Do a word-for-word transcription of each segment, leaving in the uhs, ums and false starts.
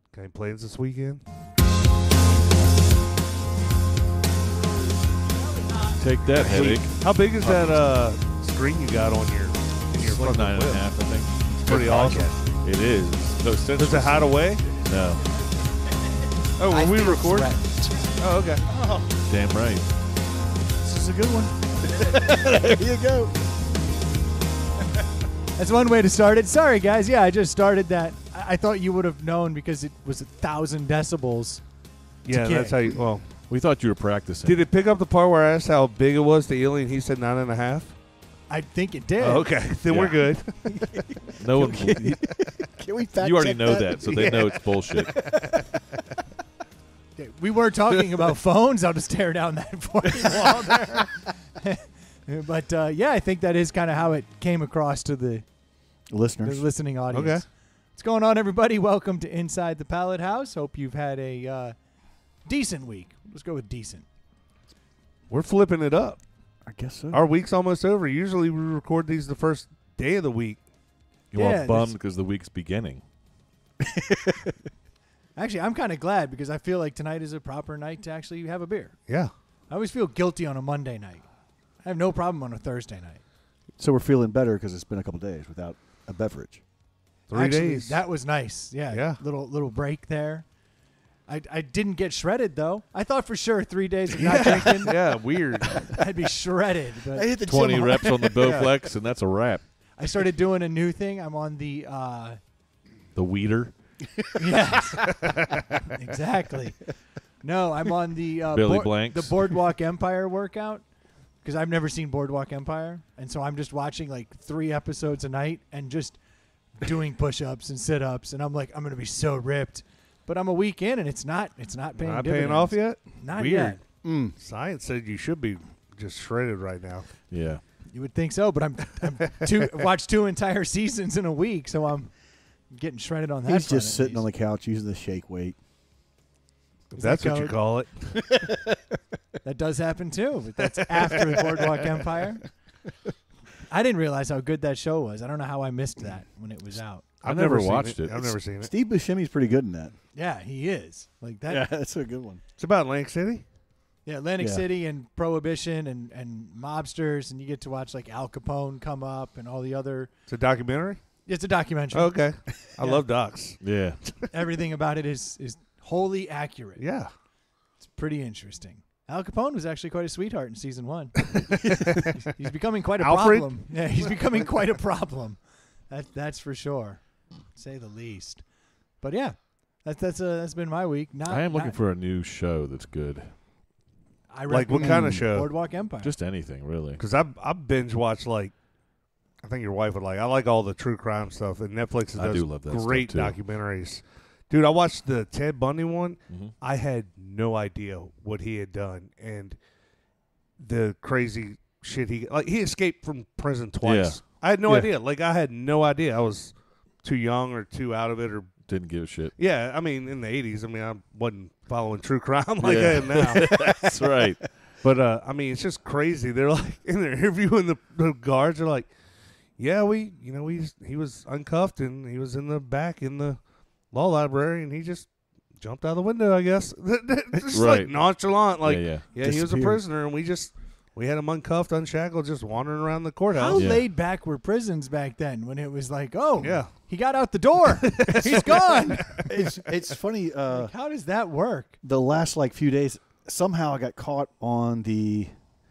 Got any plans this weekend? Take that, headache. How big is that uh, screen you got on your in your It's like fucking nine and a whip? half, I think. It's pretty awesome. It is. No sense. Does it hide away? No. Oh, I were we think it's recording? threatened. Oh, okay. Damn right. This is a good one. There you go. That's one way to start it. Sorry, guys. Yeah, I just started that. I, I thought you would have known because it was a thousand decibels. Yeah, kick. that's how you. Well, We thought you were practicing. did it pick up the part where I asked how big it was to Ely, and he said nine and a half? I think it did. Oh, okay, then Yeah. we're good. No one. You, Can we fact you already check know that? that, so they know it's bullshit. We were talking about phones. I'll just tear down that for you while there. But uh, yeah, I think that is kind of how it came across to the, the Listeners. listening audience. Okay. What's going on, everybody? Welcome to Inside the Pallet House. Hope you've had a uh, decent week. Let's go with decent. We're flipping it up. I guess so. Our week's almost over. Usually we record these the first day of the week. You Yeah, want bummed there's- because the week's beginning. Actually, I'm kind of glad because I feel like tonight is a proper night to actually have a beer. Yeah. I always feel guilty on a Monday night. I have no problem on a Thursday night. So we're feeling better because it's been a couple days without a beverage. Three Actually, days. That was nice. Yeah. Yeah. Little little break there. I, I didn't get shredded though. I thought for sure three days of not drinking, yeah, weird. I'd be shredded. But hit the Twenty gym reps on the Bowflex, and that's a wrap. I started doing a new thing. I'm on the uh, The weeder. yes, exactly. No, I'm on the uh, Billy board- Blanks. the Boardwalk Empire workout because I've never seen Boardwalk Empire, and so I'm just watching like three episodes a night and just doing push-ups and sit-ups, and I'm like, I'm gonna be so ripped. But I'm a week in, and it's not. It's not paying. Not dividends. paying off yet? Not Weird. yet. Mm. Science said you should be just shredded right now. Yeah. You would think so, but I'm, I'm two watched two entire seasons in a week, so I'm getting shredded on that. He's front just at sitting on the least. couch using the shake weight. If Is that's that what you code? call it. That does happen too, but that's after the Boardwalk Empire. I didn't realize how good that show was. I don't know how I missed that when it was out. I've never seen watched it. I've never seen it. Steve Buscemi's pretty good in that. Yeah, he is like that. Yeah, Yeah, that's a good one. It's about Atlantic City. Atlantic Yeah. City and Prohibition and and mobsters, and you get to watch like Al Capone come up and all the other. It's a documentary. It's a documentary. Okay. I Yeah. love docs. Yeah. Everything about it is is wholly accurate. Yeah. It's pretty interesting. Al Capone was actually quite a sweetheart in season one. He's becoming quite a Alfred? problem. Yeah, he's becoming quite a problem. That that's for sure, say the least. But yeah, that's that's uh, that's been my week. Not, I am looking not- for a new show that's good. I Like what recommend kind of show? Boardwalk Empire. Just anything, really. Because I I binge watch like, I think your wife would like. I like all the true crime stuff, and Netflix does I do love that great stuff, too. documentaries. Dude, I watched the Ted Bundy one. Mm-hmm. I had no idea what he had done and the crazy shit he like. He escaped from prison twice. Yeah. I had no Yeah. idea. Like I had no idea. I was too young or too out of it or Didn't give a shit. yeah. I mean, in the eighties, I mean, I wasn't following true crime like Yeah. I am now. That's right. But uh, I mean, it's just crazy. They're like in their interviewing the, the guards. They're like, "Yeah, we, you know, we he was uncuffed and he was in the back in the law library and he just jumped out the window. I guess just Right. like nonchalant, like yeah, yeah. yeah, he was a Disappeared. prisoner and we just we had him uncuffed, unshackled, just wandering around the How courthouse. Yeah. laid back were prisons back then when it was like, oh, Yeah. he got out the door. He's gone. It's it's funny. Uh, Like, how does that work? the last like few days, somehow I got caught on the.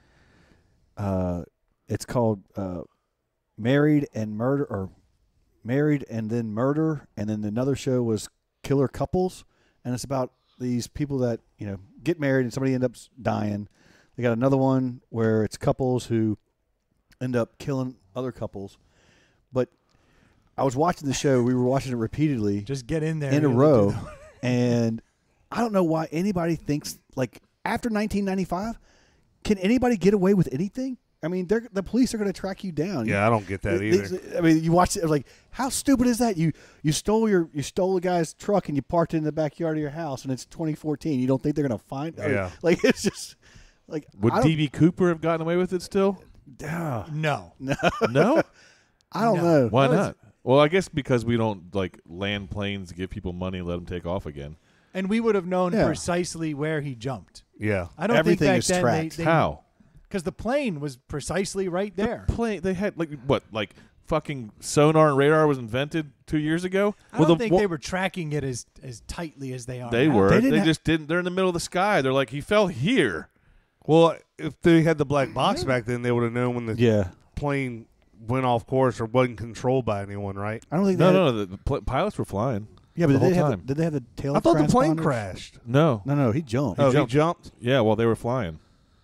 Uh, it's called uh, Married and Murder, or Married and then Murder, and then another show was Killer Couples, and it's about these people that you know get married and somebody ends up dying. They got another one where it's couples who end up killing other couples, but I was watching the show. We were watching it repeatedly Just get in there in a and row, do the- and I don't know why anybody thinks like after nineteen ninety-five, can anybody get away with anything? I mean, they're, the police are going to track you down. Yeah, I don't get that They- either. they- I mean, you watch it like, how stupid is that? You you stole your you stole a guy's truck and you parked it in the backyard of your house, and it's twenty fourteen. You don't think they're going to find? I mean, Yeah. like it's just like Would I don't, D B Cooper have gotten away with it still? Ah, No. no, No? I don't No. know. Why That was- not? Well, I guess because we don't like land planes, give people money, and let them take off again. And we would have known Yeah. precisely where he jumped. Yeah. I don't Everything think back is then tracked. they, they How? Because the plane was precisely right there. Plane. They had like what? Like fucking sonar and radar was invented two years ago. I Well, don't the- think well, they were tracking it as as tightly as they are. They now. were. They They, didn't ha- just didn't. They're in the middle of the sky. They're like he fell here. Well, if they had the black box back then, they would have known when the Yeah. plane went off course or wasn't controlled by anyone, right? I don't think No, they had, no, no. The, the pl- pilots were flying. Yeah, but the did they, whole have the, time. did they have the tail? I thought the plane transponders? crashed. No. No, no, he jumped. oh, jumped. he jumped? Yeah, while they were flying.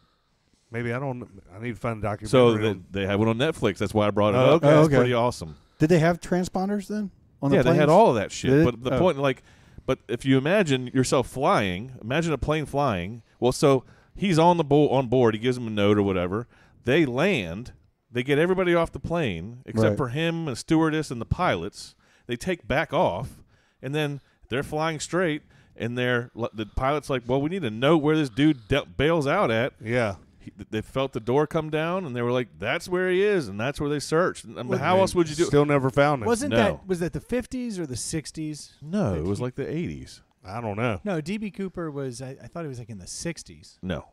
Maybe I don't. I need to find a documentary. So they, on- they had one on Netflix. That's why I brought it Oh, up. okay. It's Oh, okay. pretty awesome. Did they have transponders then? On Yeah, the they had planes? all of that shit. Did it? But the Oh. point, like, but if you imagine yourself flying, imagine a plane flying. Well, so he's on the bo- on board. He gives them a note or whatever. They land. They get everybody off the plane except Right. for him, and stewardess, and the pilots. They take back off, and then they're flying straight. And they're the pilot's like, "Well, we need to know where this dude de- bails out at." yeah. He, they felt the door come down, and they were like, "That's where he is," and that's where they searched. And, I mean, Well, how else would you do? Still never found it. Wasn't No. that was that the fifties or the sixties? No, it was like the eighties. I don't know. No, D B Cooper was. I, I thought it was like in the sixties. No.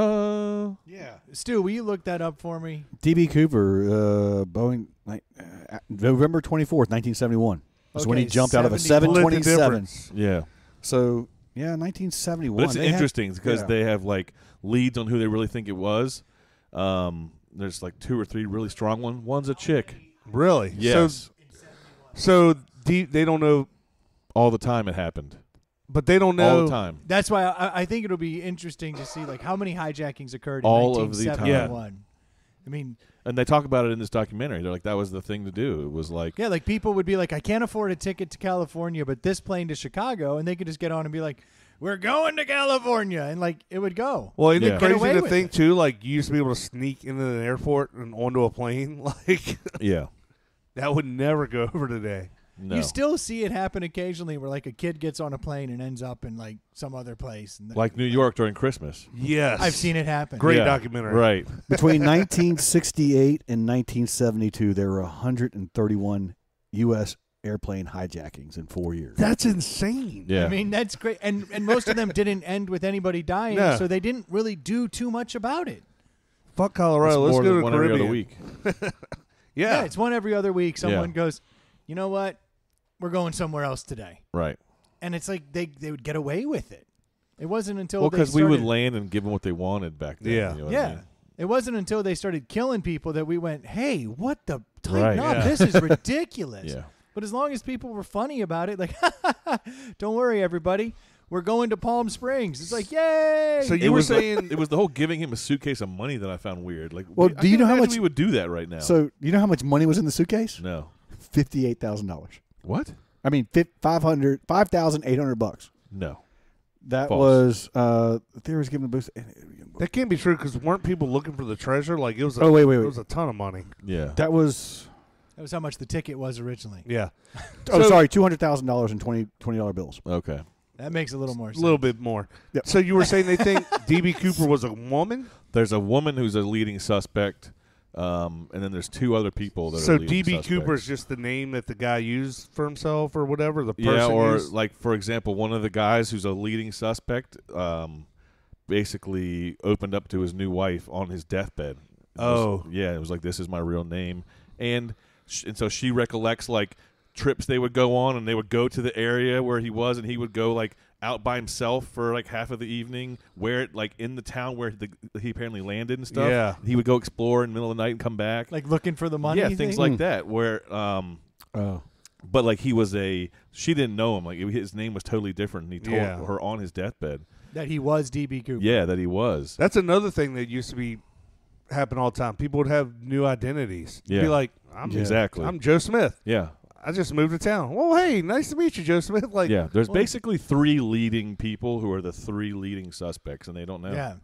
Uh, Yeah, Stu, will you look that up for me? D B Cooper, uh, Boeing, like, uh, November twenty-fourth, nineteen seventy-one. Was when he Okay, jumped out of a seventy-one. Split the seven twenty-seven. difference. yeah. So, yeah, nineteen seventy-one. But it's They had- interesting because yeah. they have like leads on who they really think it was. Um, there's like two or three really strong ones. One's a chick. Really? Yes. So, so de- they don't know, All the time it happened. but they don't know. All the time. That's why I, I think it'll be interesting to see like how many hijackings occurred in All of the time. nineteen seventy-one. I mean, And they talk about it in this documentary. They're like, that was the thing to do. It was like, yeah, like people would be like, I can't afford a ticket to California, but this plane to Chicago, and they could just get on and be like, we're going to California, and like it would go. Well, isn't Yeah. it Get away crazy to with think it. too? Like you used to be able to sneak into the airport and onto a plane. Like yeah. that would never go over today. No. You still see it happen occasionally, where like a kid gets on a plane and ends up in like some other place. And like New York during Christmas. Yes, I've seen it happen. Great Yeah, documentary. Right. Between nineteen sixty-eight and nineteen seventy-two, there were one hundred thirty-one U S airplane hijackings in four years. That's insane. Yeah. I mean, that's great, and and most of them didn't end with anybody dying, No. so they didn't really do too much about it. Fuck It's Colorado. Let's more go than to one the every Caribbean. other week. Yeah, Yeah. it's one every other week. Someone Yeah. goes, you know what, we're going somewhere else today, Right. and it's like they they would get away with it. It wasn't until Well, they because we would started- land and give them what they wanted back then. Yeah. You know what I Yeah. mean? It wasn't until they started killing people that we went, hey, what the tighten Right. up? Yeah. This is ridiculous. Yeah. But as long as people were funny about it, like, don't worry, everybody, we're going to Palm Springs. It's like, yay! So It you were was the- saying it was the whole giving him a suitcase of money that I found weird. Like, Well, we- I do you can't know how imagine much- we would do that right now? So, you know how much money was in the suitcase? no. fifty-eight thousand dollars. What? I mean, five hundred, five thousand eight hundred bucks. No. That False. was, uh, the theory was given a boost. that can't be true because weren't people looking for the treasure? Like it was. A, Oh, wait, wait, It wait. was a ton of money. Yeah. That was, That was how much the ticket was originally. Yeah, oh, So- sorry, two hundred thousand dollars in twenty dollar bills. Okay. That makes a little more a sense. little bit more. Yep. So you were saying they think D B Cooper was a woman? There's a woman who's a leading suspect, um, and then there's two other people that So are leading D B suspects. Cooper is just the name that the guy used for himself or whatever. The person Yeah, or used? like for example, one of the guys who's a leading suspect, um, basically opened up to his new wife on his deathbed. It was- Oh. yeah, it was like, this is my real name, and sh- and so she recollects like trips they would go on, and they would go to the area where he was, and he would go like out by himself for like half of the evening, where it like in the town where the, he apparently landed and stuff. Yeah. he would go explore in the middle of the night and come back. Like looking for the money. yeah, thing? things like that. Where um. Oh. But like he was a, she didn't know him. Like his name was totally different. And he told Yeah. her on his deathbed, That he was D B Cooper. yeah, that he was. That's another thing that used to be happen all the time. People would have new identities. You'd Yeah. Be like, I'm Yeah. Exactly. I'm Joe Smith. yeah, I just moved to town. Well, hey, nice to meet you, Joe Smith. Like, yeah. There's well- basically three leading people who are the three leading suspects, and they don't know. Yeah.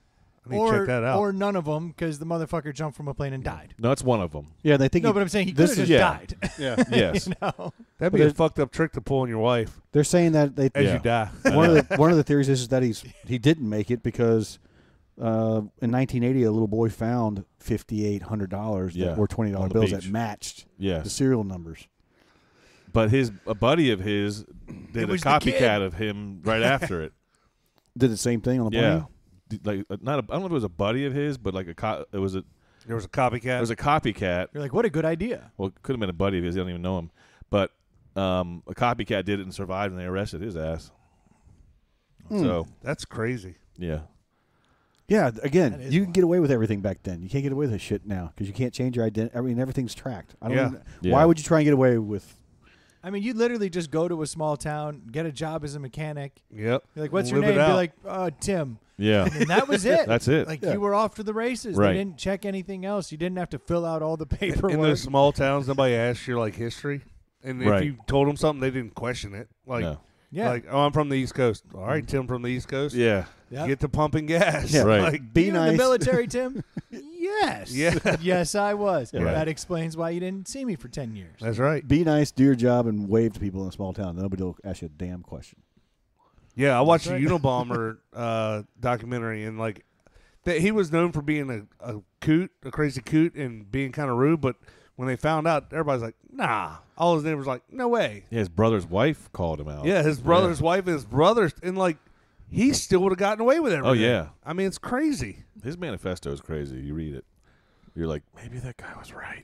I need or, to check that out. or none of them because the motherfucker jumped from a plane and died. No, it's one of them. Yeah, they think No, he- but I'm saying he could this have is- just yeah. died. yeah. Yes. you know? That'd But be a it- fucked up trick to pull on your wife They're saying that they as Yeah. you die. one of the one of the theories is that he's he didn't make it because uh, in nineteen eighty a little boy found fifty eight hundred dollars Yeah, that were twenty dollar on the bills beach. that matched Yeah. the serial numbers. but his a buddy of his did It a was the kid. copycat of him right after it. Did the same thing on the Yeah, plane? D- like uh, not a, I don't know if it was a buddy of his, but like a co- it was a There was a copycat. it was a copycat. You're like, what a good idea. Well, it could have been a buddy of his. They don't even know him, but um, a copycat did it and survived, and they arrested his ass. Hmm. So That's crazy. yeah, Yeah, again, That is you can wild. get away with everything back then. You can't get away with this shit now because you can't change your identity. I mean, everything's tracked. I don't. Yeah. even- Yeah. Why would you try and get away with? I mean, you literally just go to a small town, get a job as a mechanic. Yep. You're like, what's your Live it name? Be out. like, uh, Tim. yeah, And that was it. that's it. Like Yeah. you were off to the races. Right. They didn't check anything else. You didn't have to fill out all the In paperwork. those small towns, nobody asked your like history, and if Right. you told them something, they didn't question it. Like, no. yeah. like, oh, I'm from the East Coast. All right, Tim from the East Coast. Yeah, yeah. Get to pumping gas. Yeah. Right. Like, Be you nice. in the military, Tim? Yes. Yeah. Yes, I was. Yeah. Right. That explains why you didn't see me for ten years. that's right. Be nice, do your job, and wave to people in a small town. Nobody will ask you a damn question. Yeah, I watched That's a right. Unabomber uh, documentary, and like that, he was known for being a, a coot, a crazy coot, and being kind of rude. But when they found out, everybody's like, "Nah." All his neighbors like, "No way." yeah. His brother's wife called him out. Yeah, his brother's wife and his brothers, and like he still would have gotten away with everything. Oh, yeah. I mean, it's crazy. His manifesto is crazy. You read it, you're like, maybe that guy was right.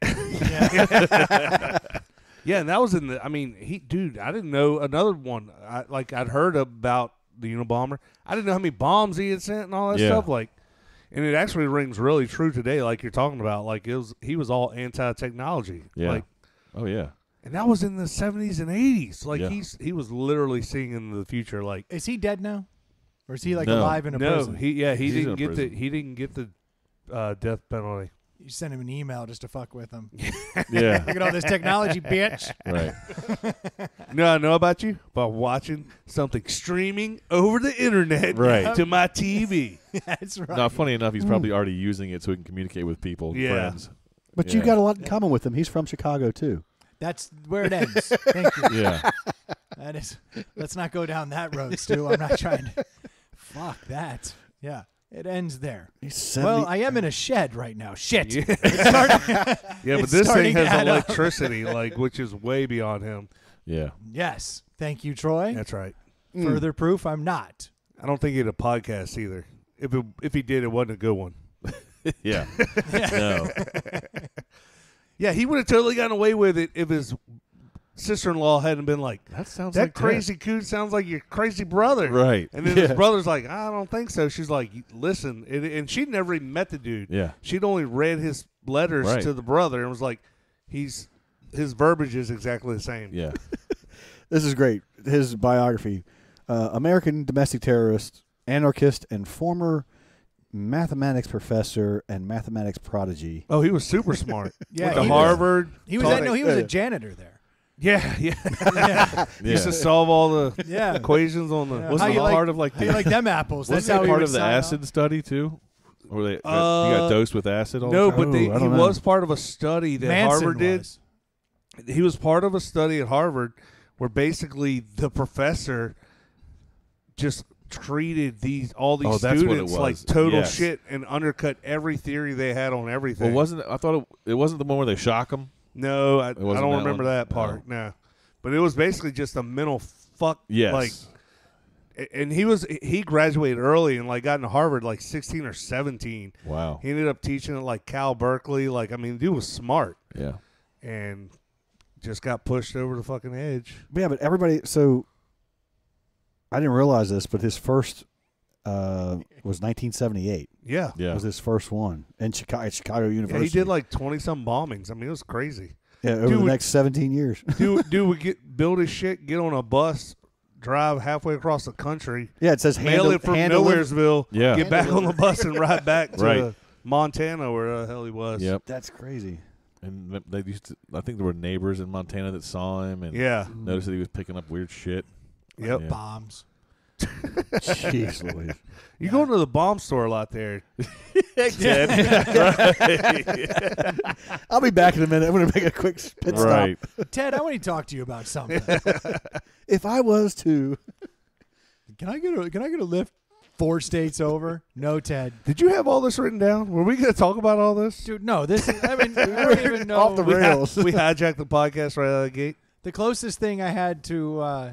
Yeah, and that was in the. I mean, he, dude, I didn't know another one. I, like I'd heard about the Unabomber. I didn't know how many bombs he had sent and all that Yeah. stuff. Like, and it actually rings really true today. Like you're talking about, like it was. He was all anti-technology. Yeah. Like, Oh yeah. and that was in the seventies and eighties. Like Yeah. he's he was literally seeing into the future. Like Is he dead now? Or is he like No. alive in a no, prison? he yeah he He's in didn't a get the prison. he didn't get the uh, death penalty. You sent him an email just to fuck with him. Yeah. Look at all this technology, bitch. Right. You know what I know about you? By watching something streaming over the internet Right. to my T V. That's right. Now, funny enough, he's probably already using it so he can communicate with people, and Yeah. friends. But you Yeah. got a lot in common with him. He's from Chicago too. That's where it ends. Thank you. Yeah. That is. Let's not go down that road, Stu. I'm not trying to. Fuck that. Yeah. It ends there. He's seventy. Well, I am in a shed right now. Shit. Yeah, It's starting- yeah but It's this starting thing to has add up. electricity, like which is way beyond him. Yeah. yes. Thank you, Troy. That's right. Further proof I'm not. I don't think he had a podcast either. If it, if he did, it wasn't a good one. Yeah. No. Yeah, he would have totally gotten away with it if his sister-in-law hadn't been like, That sounds that like crazy coot sounds like your crazy brother. Right. And then Yeah. his brother's like, I don't think so. She's like, listen. And, and she'd never even met the dude. Yeah. She'd only read his letters Right. to the brother and was like, he's his verbiage is exactly the same. Yeah. This is great. His biography: uh, American domestic terrorist, anarchist, and former mathematics professor and mathematics prodigy. Oh, he was super smart. Yeah, Went to he was- Harvard. He was. taught At, no, it- he was uh, a janitor there. Yeah, yeah. Yeah. Used to Yeah. solve all the Yeah. equations on the. Yeah. Wasn't How it you like- part of like How the you like them apples? That's wasn't how it he part would of the sign off. acid study too? Or they got, Uh, you got dosed with acid all No, the time? but they, Oh, I he don't know. was part of a study that Manson Harvard did. was. He was part of a study at Harvard where basically the professor just treated these all these Oh, that's what it students like was. total Yes. shit and undercut every theory they had on everything. Well, wasn't it, I thought it, it wasn't the one where they shock them? no, I, I wasn't don't that remember one? that part. Oh. No, but it was basically just a mental fuck. Yes. Like, and he was he graduated early and like got into Harvard like sixteen or seventeen. Wow. He ended up teaching at like Cal Berkeley. Like, I mean, the dude was smart Yeah. and just got pushed over the fucking edge. Yeah, but everybody. So I didn't realize this, but his first uh, was nineteen seventy-eight. Yeah. Yeah. Was his first one in Chicago, at Chicago Yeah, University. he did like twenty some bombings. I mean, it was crazy. yeah, over Dude, the next seventeen years. Dude, dude would get build his shit, get on a bus, drive halfway across the country, Yeah, it says mail handle, it from hand deliver- Nowheresville, Yeah. get back on the bus and ride back to Right. Montana, where the hell he was. Yep. That's crazy. And they used to, I think there were neighbors in Montana that saw him and Yeah. noticed that he was picking up weird shit. Yep. Yeah. Bombs. Jeez Louise. You go to the bomb store a lot there. I'll be back in a minute. I'm going to make a quick pit Right. stop. Ted, I want to talk to you about something. If I was to, Can I get a Can I get a lift four states over? No, Ted. Did you have all this written down? Were we going to talk about all this? Dude, no. This is. I mean, I don't even know. Off the we, rails. we hijacked the podcast right out of the gate. The closest thing I had to uh,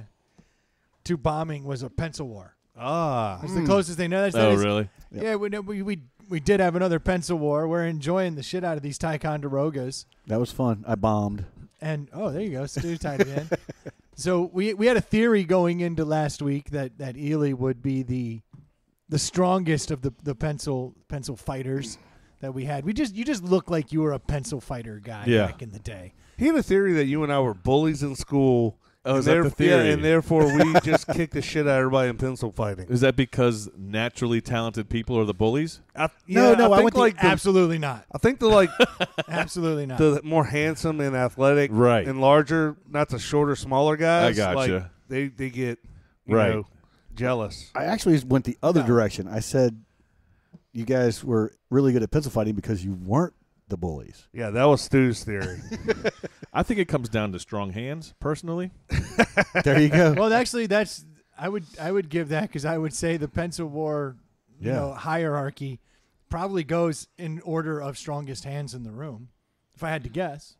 to bombing was a pencil war. Ah. That's the closest thing. No, that's, that Oh, is- really? Yeah, we, we we we did have another pencil war. We're enjoying the shit out of these Ticonderogas. That was fun. I bombed. And oh, there you go, Stu tied it in. So we we had a theory going into last week that that Ely would be the the strongest of the the pencil pencil fighters that we had. We just you just look like you were a pencil fighter guy Yeah. back in the day. He had a theory that you and I were bullies in school. Oh, and is that the theref- yeah, theory? and therefore we just kicked the shit out of everybody in pencil fighting. Is that because naturally talented people are the bullies? I, No, yeah, no, I I think went the like the, Absolutely not. I think the like Absolutely not. the more handsome and athletic Right. and larger, not the shorter, smaller guys. I gotcha. Like, they they get you Right. know, jealous. I actually went the other No. direction. I said you guys were really good at pencil fighting because you weren't the bullies. Yeah, that was Stu's theory. I think it comes down to strong hands, personally. There you go. well, actually, that's I would I would give that because I would say the pencil war, you Yeah. know, hierarchy probably goes in order of strongest hands in the room. If I had to guess.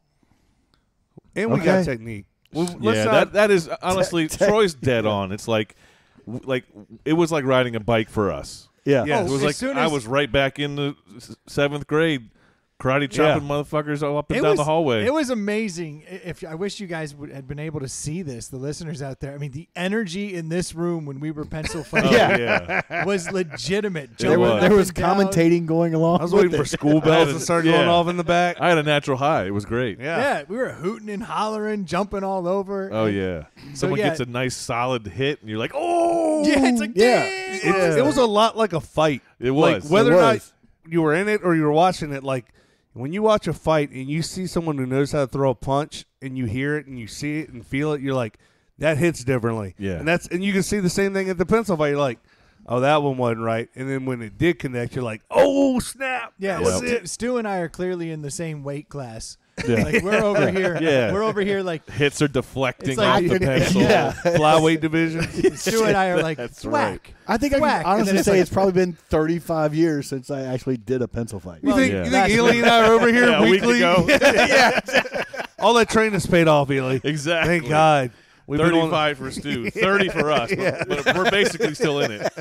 And we got Okay. technique. Well, let's yeah, not- that that is honestly Te- te- Troy's dead on. It's like, w- like it was like riding a bike for us. Yeah. Yeah. It was as like soon I as- was right back in the s- seventh grade, karate chopping motherfuckers all up and It down was, the hallway. It was amazing. I- If I wish you guys would, had been able to see this, the listeners out there. I mean, the energy in this room when we were pencil oh, fighting yeah. was legitimate. There, It Jumping was, was. up there was and down. commentating going along. I was with waiting for it. school bells to start going Yeah. off in the back. I had a natural high. It was great. Yeah. Yeah, we were hooting and hollering, jumping all over. Oh And- yeah. Someone yeah. gets a nice solid hit, and you're like, oh. Yeah, it's like Yeah. dang! It, it was a lot like a fight. It Like was. whether It or not was. you were in it or you were watching it, like when you watch a fight and you see someone who knows how to throw a punch and you hear it and you see it and feel it, you're like, that hits differently. Yeah. And that's and you can see the same thing at the pencil fight. You're like, oh, that one wasn't right. And then when it did connect, you're like, oh snap. Yeah, that was Stu, it. Stu and I are clearly in the same weight class. Yeah. Like we're over here. Yeah. We're over here like Hits are deflecting It's like- off the pencil. Yeah. Flyweight division. Stu and I are like That's whack. I think I Whack, can and then honestly it's say like- it's probably been thirty-five years since I actually did a pencil fight. You Well, think, yeah. you think That's- Ely and I are over here Yeah, a week weekly? ago. yeah. All that training's paid off, Ely. Exactly. Thank God. We've been on- thirty-five for Stu, thirty for us, but, but we're basically still in it.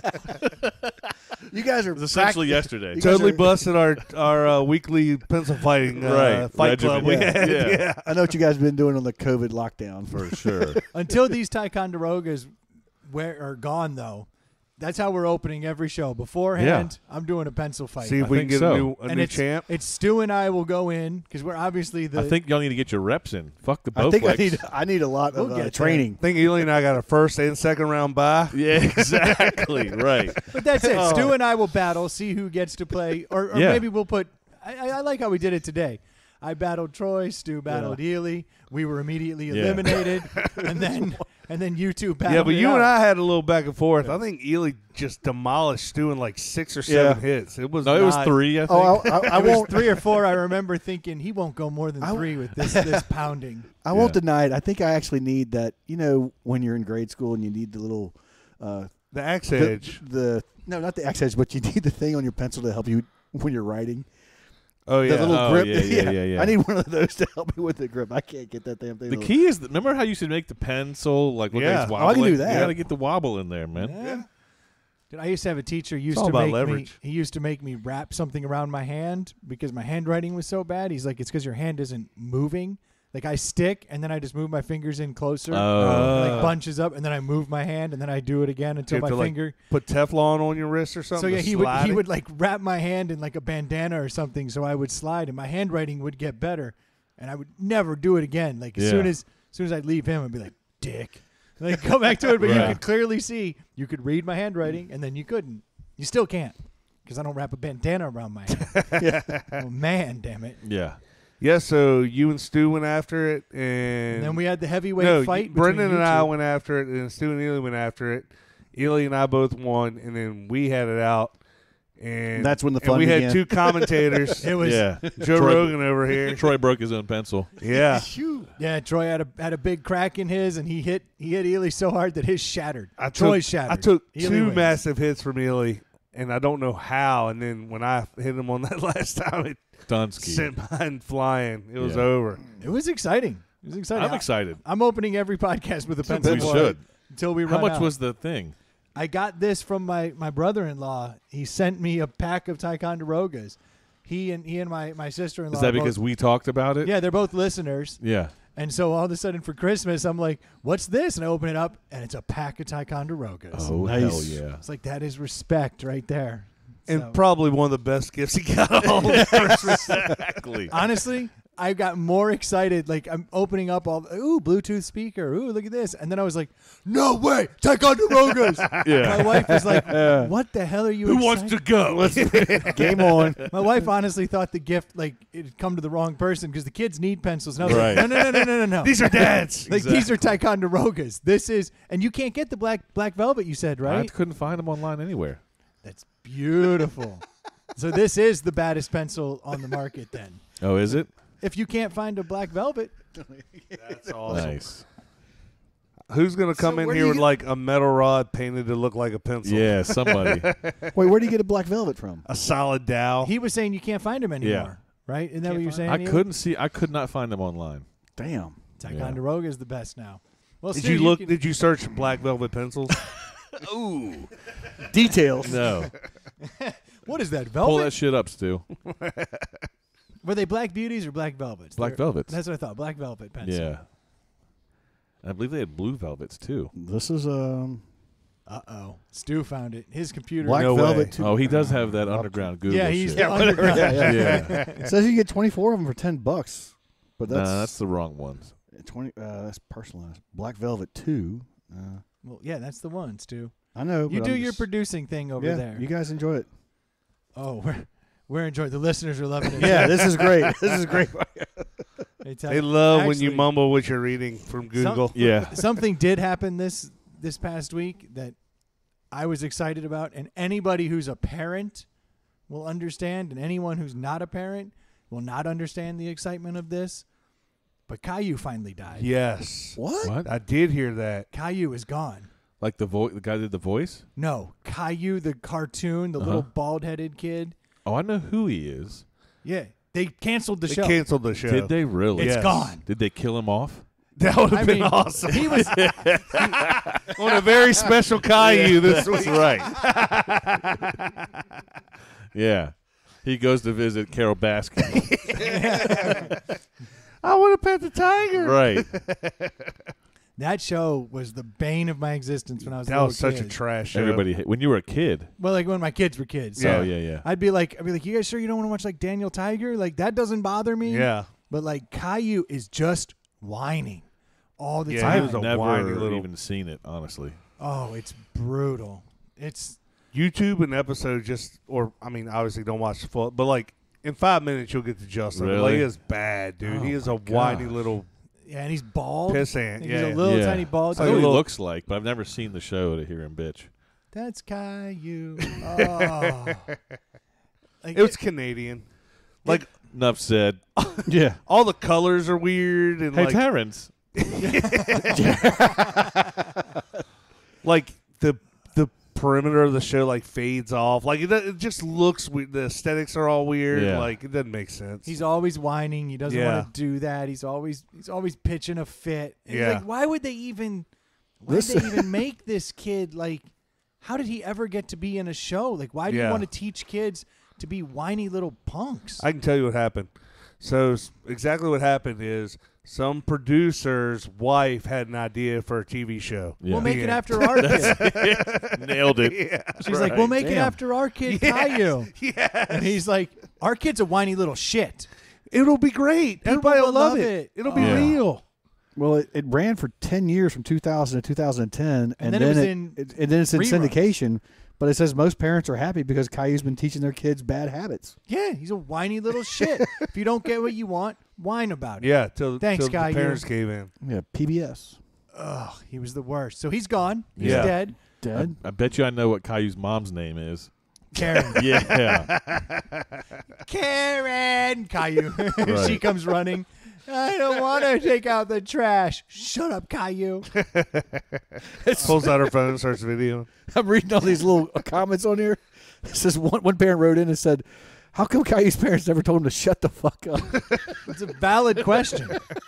You guys are It was essentially yesterday. You guys totally are- busted our our uh, weekly pencil fighting uh, Right. fight club we Regimen. had. Yeah. Yeah. I know what you guys have been doing on the COVID lockdown. For sure. Until these Ticonderogas where are gone though, that's how we're opening every show. Beforehand, I'm doing a pencil fight. See if I we can think get so. a new a and new it's, champ. It's Stu and I will go in because we're obviously the. I think y'all need to get your reps in. Fuck the I Bowflex. think I need I need a lot of We'll uh, get there. training. I think Ely and I got a first and second round bye. Yeah, exactly. Right. But that's it. Oh. Stu and I will battle, see who gets to play, or, or Yeah. maybe we'll put. I, I I like how we did it today. I battled Troy. Stu battled Ely. We were immediately Yeah. eliminated, and then and then you two battled. Yeah, but it you out. and I had a little back and forth. I think Ely just demolished Stu in like six or seven Yeah. hits. It was No, it was not- three, I think. Oh, I, I, I It was won't. three or four. I remember thinking he won't go more than I- three with this this pounding. I won't Yeah. deny it. I think I actually need that. You know, when you're in grade school and you need the little, uh, the axe the, edge. the no, not the axe edge, but you need the thing on your pencil to help you when you're writing. Oh yeah. The little Oh, grip. yeah, yeah, yeah, yeah. I need one of those to help me with the grip. I can't get that damn thing. The to- key is, that, remember how you should make the pencil like when Yeah. it's Oh, I can wobbling? do that. You got to get the wobble in there, man. Yeah. Dude, I used to have a teacher used all to about make leverage. me. He used to make me wrap something around my hand because my handwriting was so bad. He's like, it's because your hand isn't moving. Like I stick and then I just move my fingers in closer, Oh. like bunches up, and then I move my hand and then I do it again until You my have to, like, finger. Put Teflon on your wrist or So something. yeah, to he would slide he it? would like wrap my hand in like a bandana or something, so I would slide and my handwriting would get better, and I would never do it again. Like as Yeah. soon as as soon as I'd leave him, I'd be like, "Dick," like go back to it. But you Right. could clearly see you could read my handwriting, and then you couldn't. You still can't because I don't wrap a bandana around my hand. Oh man, damn it! Yeah. Yeah, so you and Stu went after it, and, And then we had the heavyweight no, fight. you- Brendan between and you I two. went after it, and Stu and Ely went after it. Ely and I both won, and then we had it out. And That's when the and fun we had began. two commentators. It was Yeah. Joe Troy- Rogan over here. Troy broke his own pencil. Yeah, yeah. Troy had a had a big crack in his, and he hit he hit Ely so hard that his shattered. I Troy's took, shattered. I took Ely two wins. massive hits from Ely, and I don't know how. And then when I hit him on that last time, it Dunsky. sent mine flying. It was Yeah. over. It was exciting. It was exciting. I'm excited. I'm opening every podcast with a We pencil should. until we How run much out. was the thing? I got this from my, my brother-in-law. He sent me a pack of Ticonderogas. He and he and my, my sister-in-law. Is that both- because we talked about it? Yeah, they're both listeners. Yeah. And so all of a sudden for Christmas, I'm like, what's this? And I open it up, and it's a pack of Ticonderogas. Oh, Nice. hell yeah. It's like, that is respect right there. And So, probably one of the best gifts he got all of Christmas. Exactly. honestly, I got more excited. Like, I'm opening up all, ooh, Bluetooth speaker. Ooh, look at this. And then I was like, no way, Ticonderogas. Yeah. My wife was like, what the hell are you Who wants excited- to go? Game on. My wife honestly thought the gift, like, it had come to the wrong person because the kids need pencils. And I was Right. like, no, no, no, no, no, no, no. These are dads. Like, these are Ticonderogas. This is, and you can't get the black black velvet, you said, I right? couldn't find them online anywhere. That's beautiful. So this is the baddest pencil on the market then. Oh, is it? If you can't find a black velvet, That's awesome. Nice. Who's gonna come So in where do here you with get- like a metal rod painted to look like a pencil? Yeah, somebody. Wait, where do you get a black velvet from? A solid dowel. he was saying you can't find them anymore, right? Isn't that Can't what you're find- saying? I Ian? couldn't see. I could not find them online. Damn. Ticonderoga is the best now. Well, Did Stu, you look? can- Did you search black velvet pencils? Ooh. Details. No. what is that, Pull velvet? that shit up, Stu. Were they black beauties or black velvets? Black They're- velvets. That's what I thought. Black velvet pencil. Yeah. And I believe they had blue velvets too. This is um Uh oh. Stu found it. His computer. black No velvet way. too. Oh, he does have that underground Google yeah, he's shit. the underground. yeah, yeah. yeah. It says you get twenty-four of them for ten bucks, but that's Nah, that's the wrong ones. twenty. Uh, that's personalized. Black velvet two. Uh, Well, yeah, that's the one, Stu. I know. You but do I'm your just- producing thing over yeah, there. You guys enjoy it. oh, we're we're enjoying. The listeners are loving it. Yeah, this is great. This is great. They tell- They love when you Actually, mumble what you're reading from Google. Yeah. Something did happen this this past week that I was excited about, and anybody who's a parent will understand, and anyone who's not a parent will not understand the excitement of this. But Caillou finally died. Yes. What? What? I did hear that. Caillou is gone. Like the vo- the guy did the voice? No, Caillou, the cartoon, the Uh-huh. little bald-headed kid. Oh, I know who he is. Yeah, they canceled the They show. canceled the show. Did they really? It's Yes. gone. Did they kill him off? That would have I been mean, awesome. He was On a very special Caillou this week. right. Yeah. He goes to visit Carol Baskin. I want to pet the tiger. right. that show was the bane of my existence when I was a That little was such a kid. trash show. Everybody when you were a kid. Well, like when my kids were kids. Yeah. Oh yeah, yeah. I'd be like, I'd be like, you guys sure you don't want to watch like Daniel Tiger? Like that doesn't bother me. Yeah. But like Caillou is just whining all the Yeah, time. he was a I've whiny never little- even seen it, honestly. oh, it's brutal. It's YouTube an episode just, or I mean, obviously don't watch the full, but like in five minutes you'll get the gist of it. Like, Really? he is bad, dude. Oh he is a my whiny gosh. little yeah, and he's bald. piss ant. He's Yeah. a little Yeah. tiny bald. I know like a what he little- looks like, but I've never seen the show to hear him bitch. That's Caillou. Oh. Like, It was Canadian. Like Enough said. Yeah. all the colors are weird and Hey, like Terrence. like the the perimeter of the show like fades off. Like it, do- it just looks weird. The aesthetics are all weird. Yeah. Like it doesn't make sense. He's always whining. He doesn't Yeah. want to do that. He's always he's always pitching a fit. And Yeah. He's like, why would they even why This- would they even make this kid like how did he ever get to be in a show? Like why do you Yeah. want to teach kids to be whiny little punks? I can tell you what happened. So s- exactly what happened is some producer's wife had an idea for a T V show. Yeah. We'll make it Yeah. after our kid. Nailed it. Yeah. She's like, we'll make it Damn. after our kid, Yes. Caillou. Yes. And he's like, our kid's a whiny little shit. It'll be great. Everybody will will love love it. it. It'll be Yeah. real. Well, it, it ran for ten years from two thousand to two thousand ten, and, then it was it, in it- and then it's in reruns. syndication. But it says most parents are happy because Caillou's been teaching their kids bad habits. Yeah, he's a whiny little shit. If you don't get what you want, whine about it. Yeah, till, Thanks, till the Caillou. parents gave in. Yeah, P B S. Ugh, he was the worst. So he's gone. He's Yeah. dead. Dead. I, I bet you I know what Caillou's mom's name is. Karen. Yeah. Karen. Caillou. she Right. comes running. I don't want to take out the trash. Shut up, Caillou. Pulls out her phone and starts videoing. I'm reading all these little uh, comments on here. It says one, one parent wrote in and said, How come Caillou's parents never told him to shut the fuck up? It's a valid question.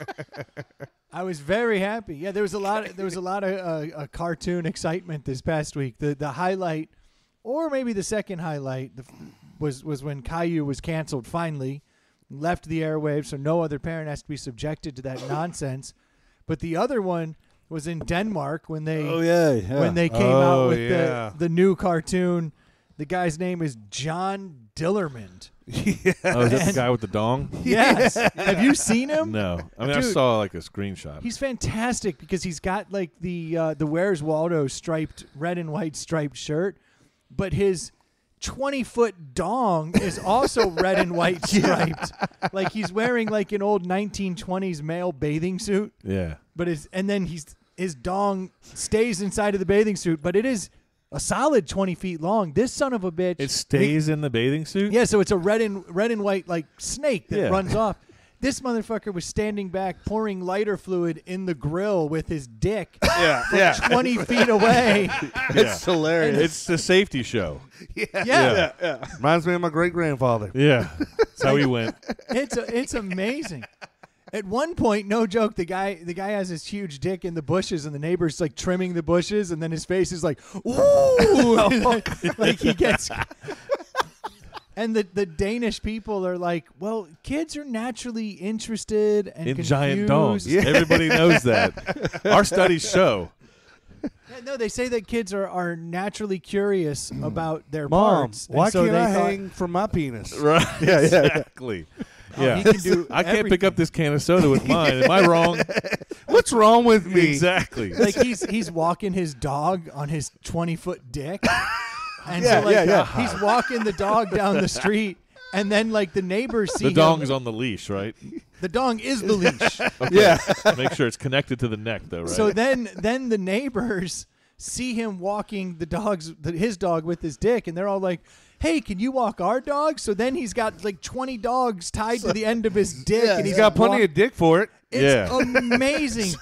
I was very happy. Yeah, there was a lot. Of, there was a lot of uh, uh, cartoon excitement this past week. The the highlight, or maybe the second highlight, the, was was when Caillou was canceled. Finally, left the airwaves, so no other parent has to be subjected to that nonsense. But the other one was in Denmark when they Oh yeah, yeah. when they came Oh, out with yeah. the the new cartoon. The guy's name is John Dillermand. Yeah. Oh, is that the And- guy with the dong? Yes. Have you seen him? No. I mean, I Dude. saw like a screenshot. He's fantastic because he's got like the uh, the Where's Waldo striped red and white striped shirt, but his twenty foot dong is also red and white striped. Like he's wearing like an old nineteen twenties male bathing suit, Yeah. but his and then he's his dong stays inside of the bathing suit, but it is a solid twenty feet long. This son of a bitch. It stays in the bathing suit? Yeah, so it's a red and red and white like snake that Yeah. runs off. This motherfucker was standing back pouring lighter fluid in the grill with his dick Yeah. Yeah. twenty feet away. It's hilarious. It's the safety show. Yeah, Yeah. Reminds me of my great grandfather. Yeah. That's how he went. it's a, it's amazing. At one point, no joke, the guy the guy has this huge dick in the bushes, and the neighbor's like trimming the bushes, and then his face is like, ooh, like, like he gets. And the, the Danish people are like, well, kids are naturally interested and In confused. giant dongs. Everybody knows that. Our studies show. Yeah, no, they say that kids are, are naturally curious about their Mom, parts. and why so can't they I thought, hang from my penis? Right. Yeah, yeah, yeah. Exactly. Oh, Yeah. he can do I can't pick everything. up this can of soda with mine. Am I wrong? What's wrong with me? Exactly. Like he's he's walking his dog on his twenty foot dick, and Yeah, so like yeah, yeah. he's walking the dog down the street, and then like the neighbors see The dong him. is on the leash, right? The dong is the leash. Yeah. Make sure it's connected to the neck, though, right? So then then the neighbors see him walking the dog's the, his dog with his dick, and they're all like, hey, can you walk our dog? So then he's got like twenty dogs tied to the end of his dick, Yeah, and He's he's got plenty walk- of dick for it. It's Yeah. amazing.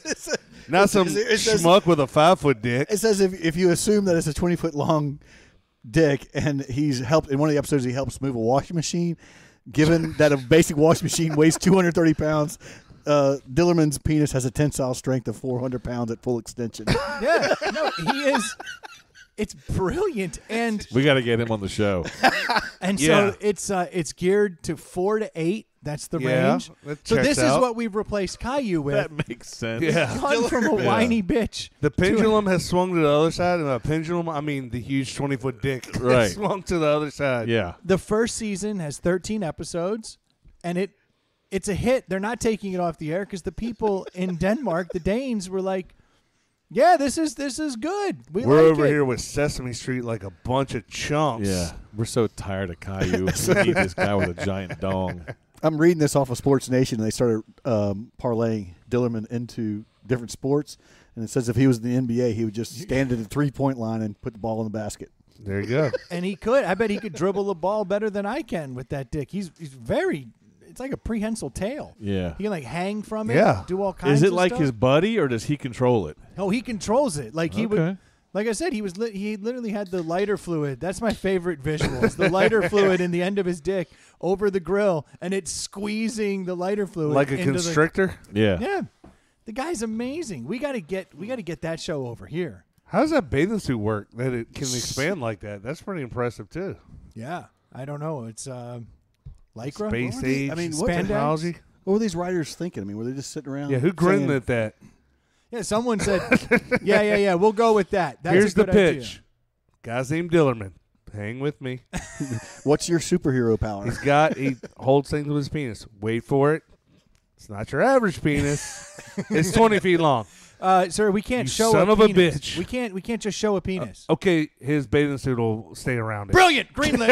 Not some it says- schmuck with a five foot dick. It says if if you assume that it's a twenty foot long dick, and he's helped in one of the episodes, he helps move a washing machine. Given that a basic washing machine weighs two hundred thirty pounds, uh, Dillerman's penis has a tensile strength of four hundred pounds at full extension. Yeah, no, he is. It's brilliant, and we got to get him on the show. and Yeah. so it's uh, it's geared to four to eight. That's the Yeah, range. that So checks this out. is what we've replaced Caillou with. That makes sense. Yeah. Gone from a Yeah. whiny bitch. The pendulum has swung to the other side, and the pendulum, I mean the huge twenty foot dick, has Right. swung to the other side. Yeah. The first season has thirteen episodes, and it it's a hit. They're not taking it off the air because the people in Denmark, the Danes, were like, "Yeah, this is this is good. We We're like over it." here with Sesame Street like a bunch of chumps. Yeah. We're so tired of Caillou. We need this guy with a giant dong. I'm reading this off of Sports Nation, and they started um, parlaying Dillerman into different sports. And it says if he was in the N B A, he would just stand at the three point line and put the ball in the basket. There you go. And he could. I bet he could dribble the ball better than I can with that dick. He's he's very. It's like a prehensile tail. Yeah. He can like hang from it. Yeah. Do all kinds. Is it of like stuff. his buddy, or does he control it? Oh, he controls it. Like he would. Okay. Like I said, he was li- he literally had the lighter fluid. That's my favorite visuals. The lighter fluid in the end of his dick over the grill, and it's squeezing the lighter fluid Like a into constrictor. Yeah. The, yeah, the guy's amazing. We got to get we got to get that show over here. How does that bathing suit work that it can expand like that? That's pretty impressive too. Yeah, I don't know. It's uh, lycra. Space What were they- age I mean, what Spandex? technology. What were these writers thinking? I mean, were they just sitting around? Yeah, who grinned saying, at that? Yeah, someone said, yeah, yeah, yeah. We'll go with that. That's Here's a good the idea. pitch. Guy's named Dillerman. Hang with me. What's your superhero power? He's got he holds things with his penis. Wait for it. It's not your average penis. It's twenty feet long. Uh, sir, we can't You show son a of a penis. bitch. Uh, We can't. We can't just show a penis. Okay, his bathing suit will stay around it. Brilliant, greenlit.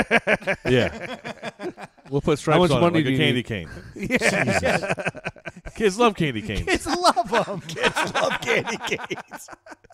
Yeah. We'll put How stripes much on money it like do a you candy need? cane. Yeah. Kids love candy canes. Kids love them. love candy canes.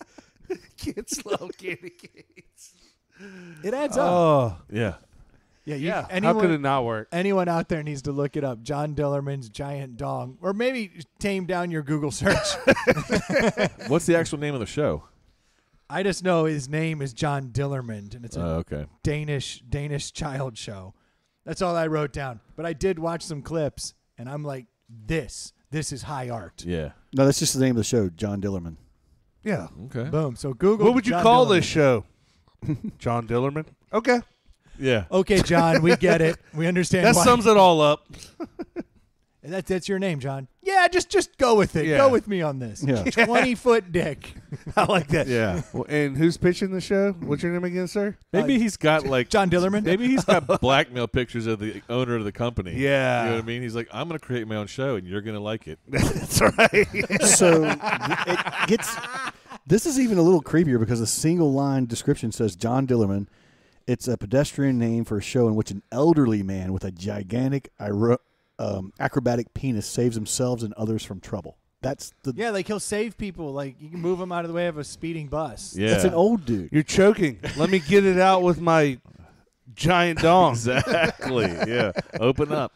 Kids love candy canes. It adds up. Oh, Yeah. Yeah, you, yeah. Anyone, How could it not work? anyone out there needs to look it up. John Dillerman's giant dong, or maybe tame down your Google search. What's the actual name of the show? I just know his name is John Dillerman, and it's a Oh, okay. Danish Danish child show. That's all I wrote down. But I did watch some clips, and I'm like, this, this is high art. Yeah. No, that's just the name of the show, John Dillerman. Yeah. Okay. Boom. So Google. What would you John call Dillerman. this show? John Dillerman. Okay. Yeah. Okay, John, we get it. We understand. That why. sums it all up. That's that's your name, John. Yeah, just just go with it. Yeah. Go with me on this. Yeah. Twenty foot dick. I like that. Yeah. Well, and who's pitching the show? What's your name again, sir? Maybe Uh, he's got like John Dillerman. Maybe he's got blackmail pictures of the owner of the company. Yeah. You know what I mean? He's like, I'm going to create my own show, and you're going to like it. That's right. So it gets. This is even a little creepier because a single line description says John Dillerman. It's a pedestrian name for a show in which an elderly man with a gigantic iro- um, acrobatic penis saves himself and others from trouble. That's the. Yeah, like he'll save people. Like you can move them out of the way of a speeding bus. Yeah. That's an old dude. You're choking. Let me get it out with my giant dong. Exactly. Yeah. Open up.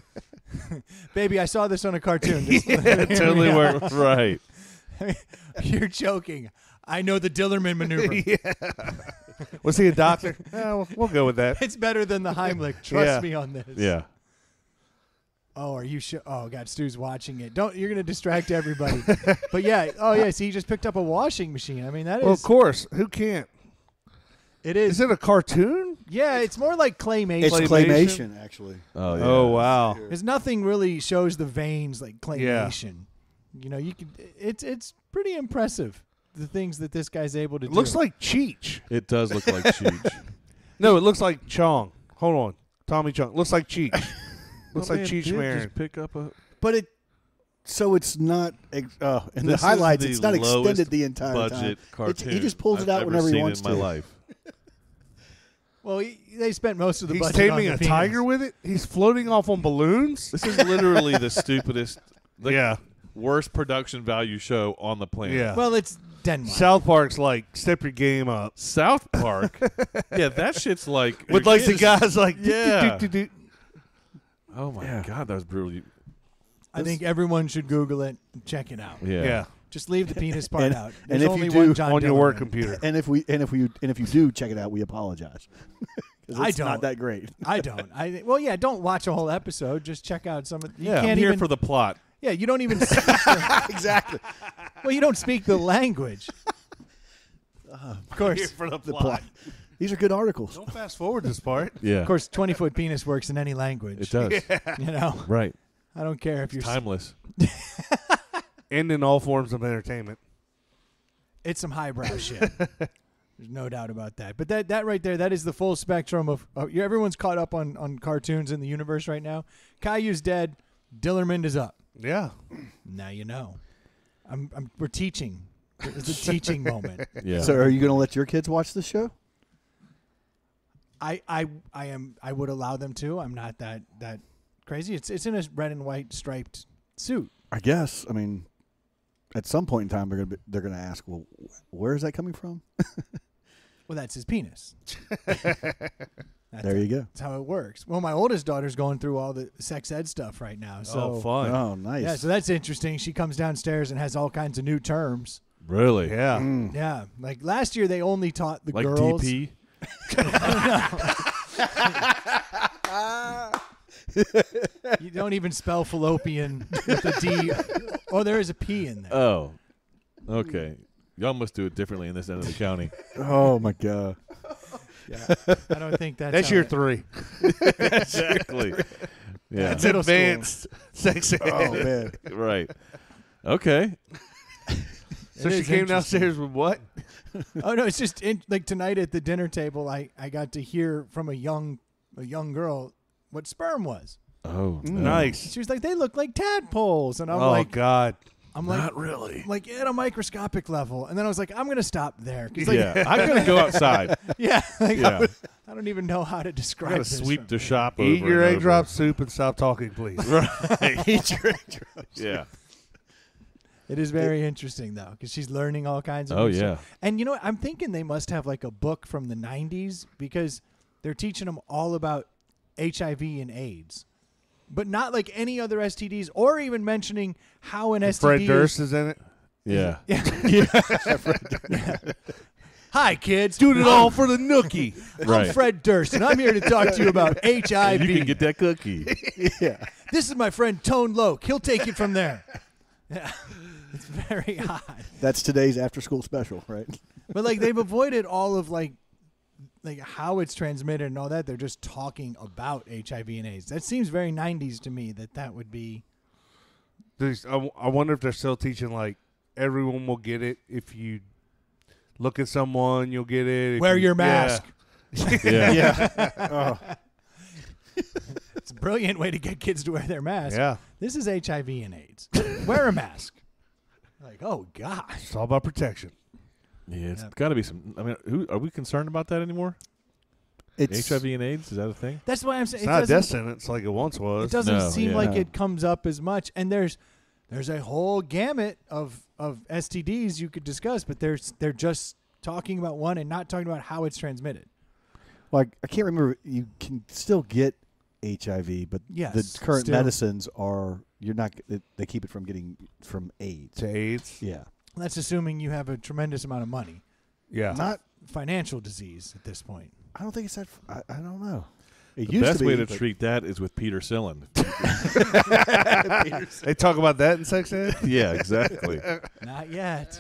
Baby, I saw this on a cartoon. Just Yeah, hear me totally out. works. Right. You're joking. I know the Dillerman maneuver. Was he a doctor? Yeah, we'll, we'll go with that. It's better than the Heimlich. Trust Yeah. me on this. Yeah. Oh, are you sure? Oh, God, Stu's watching it. Don't. You're gonna distract everybody. But yeah. Oh, yeah. See, he just picked up a washing machine. I mean, that is. Well, of course. Who can't? It is. Is it a cartoon? Yeah, it's more like claymation. It's Claymation? claymation, actually. Oh, yeah. Oh, wow. Because nothing really shows the veins like claymation. You know, you can. It's it's pretty impressive the things that this guy's able to It do. looks like Cheech. It does look like Cheech. No, it looks like Chong. Hold on. Tommy Chong. Looks like Cheech. Looks My like man Cheech did Marin. Just pick up a. But it. So it's not. ex- Uh, in the This is highlights, the it's not lowest extended the entire budget time. cartoon It, he just pulls it I've out ever whenever he seen wants in my to. life. Well, he, they spent most of the He's budget on taming the a penis. tiger with it. He's floating off on balloons. This is literally the stupidest, the yeah. worst production value show on the planet. Yeah. Well, it's Denmark. South Park's like, step your game up. South Park. Yeah, that shit's like With like the it's- guys like, Yeah. do, do, do, do. Oh my Yeah. god, that was brutal. I think everyone should Google it and check it out. Yeah. Yeah. Just leave the penis part And- out. and There's if you only do, one John on your work Dillerman. computer. And if we and if we and if you do check it out, we apologize. 'Cause I it's don't. not that great. I don't. I well, yeah. Don't watch a whole episode. Just check out some. Of, you Yeah, I'm can't here even. for the plot. yeah, you don't even. Speak the, Exactly. well, you don't speak the language. of course, Here for the The plot. plot. These are good articles. Don't fast forward this part. Yeah. of course, twenty foot penis works in any language. It does. You know, Right. I don't care if you're. Timeless. And in all forms of entertainment. It's some highbrow shit. There's no doubt about that. But that, that right there, that is the full spectrum of. Uh, everyone's caught up on, on cartoons in the universe right now. Caillou's dead. Dillerman is up. Yeah. Now you know. I'm, I'm we're teaching. It's a teaching moment. Yeah. So, are you going to let your kids watch this show? I, I I am I would allow them to. I'm not that that crazy. It's it's in a red and white striped suit. I guess. I mean, at some point in time, they're going to they're going to ask, well, where is that coming from? Well, that's his penis. That's, There you go. that's how it works. Well, my oldest daughter's going through all the sex ed stuff right now. So oh, fun. Oh, nice. yeah, so that's interesting. She comes downstairs and has all kinds of new terms. Really? Yeah. Mm. Yeah, like last year they only taught the Like girls. D P. You don't even spell fallopian with a D. Oh, there is a P in there. Oh. Okay. Y'all must do it differently in this end of the county. Oh, my God. Yeah, I don't think that's That's how year it- three. Exactly. Yeah. That's Middle school. advanced sex ed. Oh, man. Right. Okay. So It she is came interesting. downstairs with what? Oh no, it's just in, like tonight at the dinner table. I, I got to hear from a young a young girl what sperm was. Oh. no. Nice. She was like, "They look like tadpoles," and I'm oh, like, God. "I'm like, Not really. like at a microscopic level." And then I was like, "I'm gonna stop there." 'Cause, like, Yeah. I'm gonna go outside. yeah. Like, Yeah. I don't even know how to I describe. gotta this sweep from- the shop over. Eat your and egg over. drop soup and stop talking, please. Right. Eat your egg drops. Yeah. It is very interesting though, because she's learning all kinds of. Oh new yeah. stuff. And you know, what? I'm thinking they must have like a book from the nineties because they're teaching them all about H I V and AIDS, but not like any other S T Ds, or even mentioning how an S T D Fred is- Durst is in it. Yeah. Yeah. Hi, kids. Doing it all for the nookie. Right. I'm Fred Durst, and I'm here to talk to you about H I V. You can get that cookie. Yeah. This is my friend Tone Loke. He'll take it from there. Yeah, it's very odd. That's today's after-school special, right? But like they've avoided all of like like how it's transmitted and all that. They're just talking about H I V and AIDS. That seems very nineties to me. That that would be. There's, I, w- I wonder if they're still teaching like everyone will get it if you look at someone, you'll get it. If Wear you- your mask. Yeah. Yeah. Oh. It's a brilliant way to get kids to wear their mask. Yeah. This is H I V and AIDS. Wear a mask. Like, oh gosh. It's all about protection. Yeah, it's Yeah. got to be some. I mean, who are we concerned about that anymore? It's H I V and AIDS, is that a thing? That's why I'm saying It's it not a doesn't- death sentence like it once was. It doesn't No, seem yeah. like No. it comes up as much, and there's there's a whole gamut of of S T Ds you could discuss, but there's they're just talking about one and not talking about how it's transmitted. like I can't remember. You can still get H I V, but Yes, the current still. medicines are you're not. They keep it from getting from AIDS. To AIDS. Yeah. That's assuming you have a tremendous amount of money, Yeah. Not. financial disease at this point. I don't think it's that. I, I don't know. It The used best to be, way to but- treat that is with Peter Cillin. They talk about that in sex ed? Yeah, exactly. Not yet.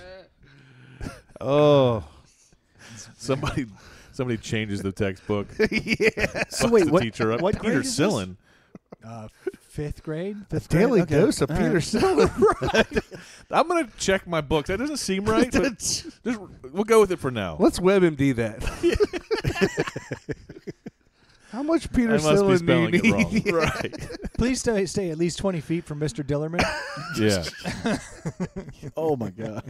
Oh. somebody, somebody changes the textbook. Yeah. So fucks wait, the what? teacher up. what Peter grade is this? Cillin. Uh, fifth grade. The Fifth grade? daily okay. dose of All Peter right. Cillin. I'm gonna check my books. That doesn't seem right, but just we'll go with it for now. Let's WebMD that. How much Peter I must be Cillin do spelling you it need? wrong. Right. Please stay stay at least twenty feet from Mister Dillerman. Yeah. Oh my god.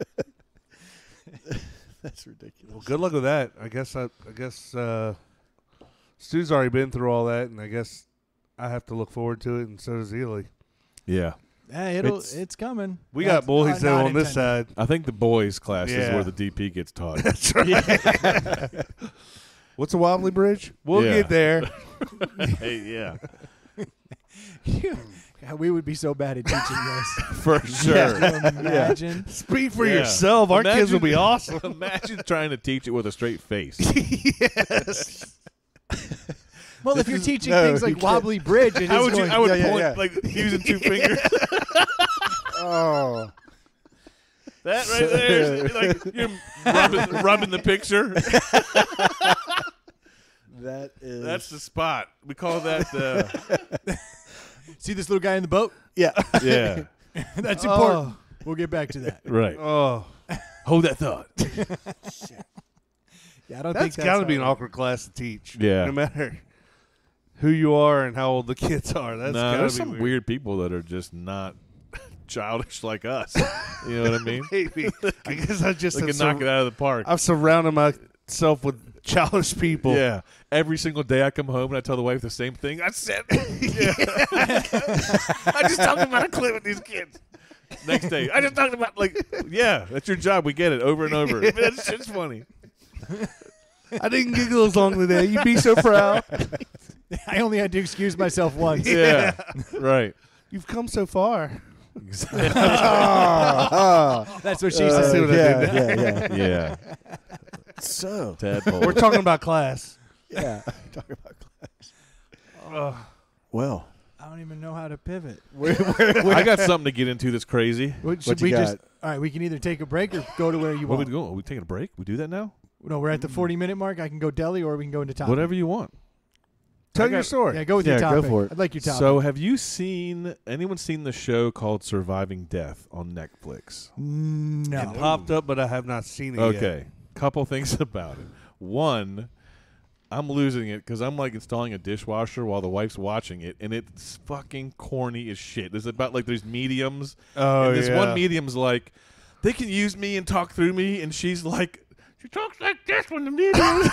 That's ridiculous. Well, good luck with that. I guess I, I guess uh, Stu's already been through all that, and I guess I have to look forward to it, and so does Ely. Yeah. Yeah, it'll It's- it's coming. We That's got boys not- though not on this intended. side. I think the boys' class is Yeah. where the D P gets taught. That's right. What's a wobbly bridge? We'll Yeah. get there. Hey, yeah. God, we would be so bad at teaching this. For sure. Can you imagine? Speak for Yeah. yourself. Our kids will Imagine- be awesome. Imagine trying to teach it with a straight face. Yes. Well, if This you're is- teaching no, things you like can't. wobbly bridge, it How is would you? going, I would Yeah, yeah, point yeah. like using two fingers. Oh. That right there, is like you're rubbing, rubbing the picture. That is. That's the spot. We call that. Uh, see this little guy in the boat? yeah. yeah. That's Oh. important. We'll get back to that. Right. Oh, Hold that thought. Yeah, I don't that's think that's got to how be an it- awkward class to teach. Yeah. No matter who you are and how old the kids are. That's no, gotta there's be some weird. weird people that are just not childish like us. You know what I mean? Maybe. I guess I just They have can knock sur- it out of the park. I've surrounded myself with childish people. Yeah. Every single day I come home and I tell the wife the same thing. I said, yeah. I just talked about a clip with these kids. Next day, I just talked about, like, yeah, that's your job. We get it over and over. That shit's funny. I didn't giggle as long today. You'd be so proud. I only had to excuse myself once. Yeah. Right. You've come so far. Exactly. Oh, That's what she uh, said. see what I yeah, did yeah, yeah. Yeah. So, Tadpole. We're talking about class. yeah. Talk about class. Ugh. Well, I don't even know how to pivot. I got something to get into that's crazy. What, should you we got? just? All right, we can either take a break or go to where you What are want. we doing? Are we taking a break? We do that now? No, we're at the forty minute mark. I can go deli, or we can go into topic. Whatever you want. Tell I your got- story. Yeah, go with Yeah, your go topic. for it. I'd like your topic. So, have you seen anyone seen the show called Surviving Death on Netflix? no. It popped up, but I have not seen it yet. Okay. Couple things about it. One, I'm losing it because I'm like installing a dishwasher while the wife's watching it, and it's fucking corny as shit. It's about like there's mediums, Oh, and this yeah. one medium's like, they can use me and talk through me, and she's like, she talks like this when the medium.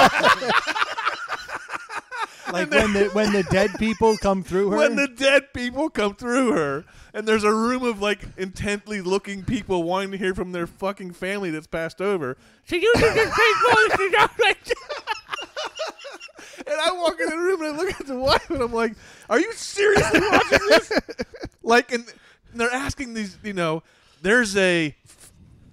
Like when the when the dead people come through her. When the dead people come through her, and there's a room of like intently looking people wanting to hear from their fucking family that's passed over. She uses the same voice. She talks like this. And I walk in the room and I look at the wife and I'm like, "Are you seriously watching this?" Like, and they're asking these, you know, there's a f-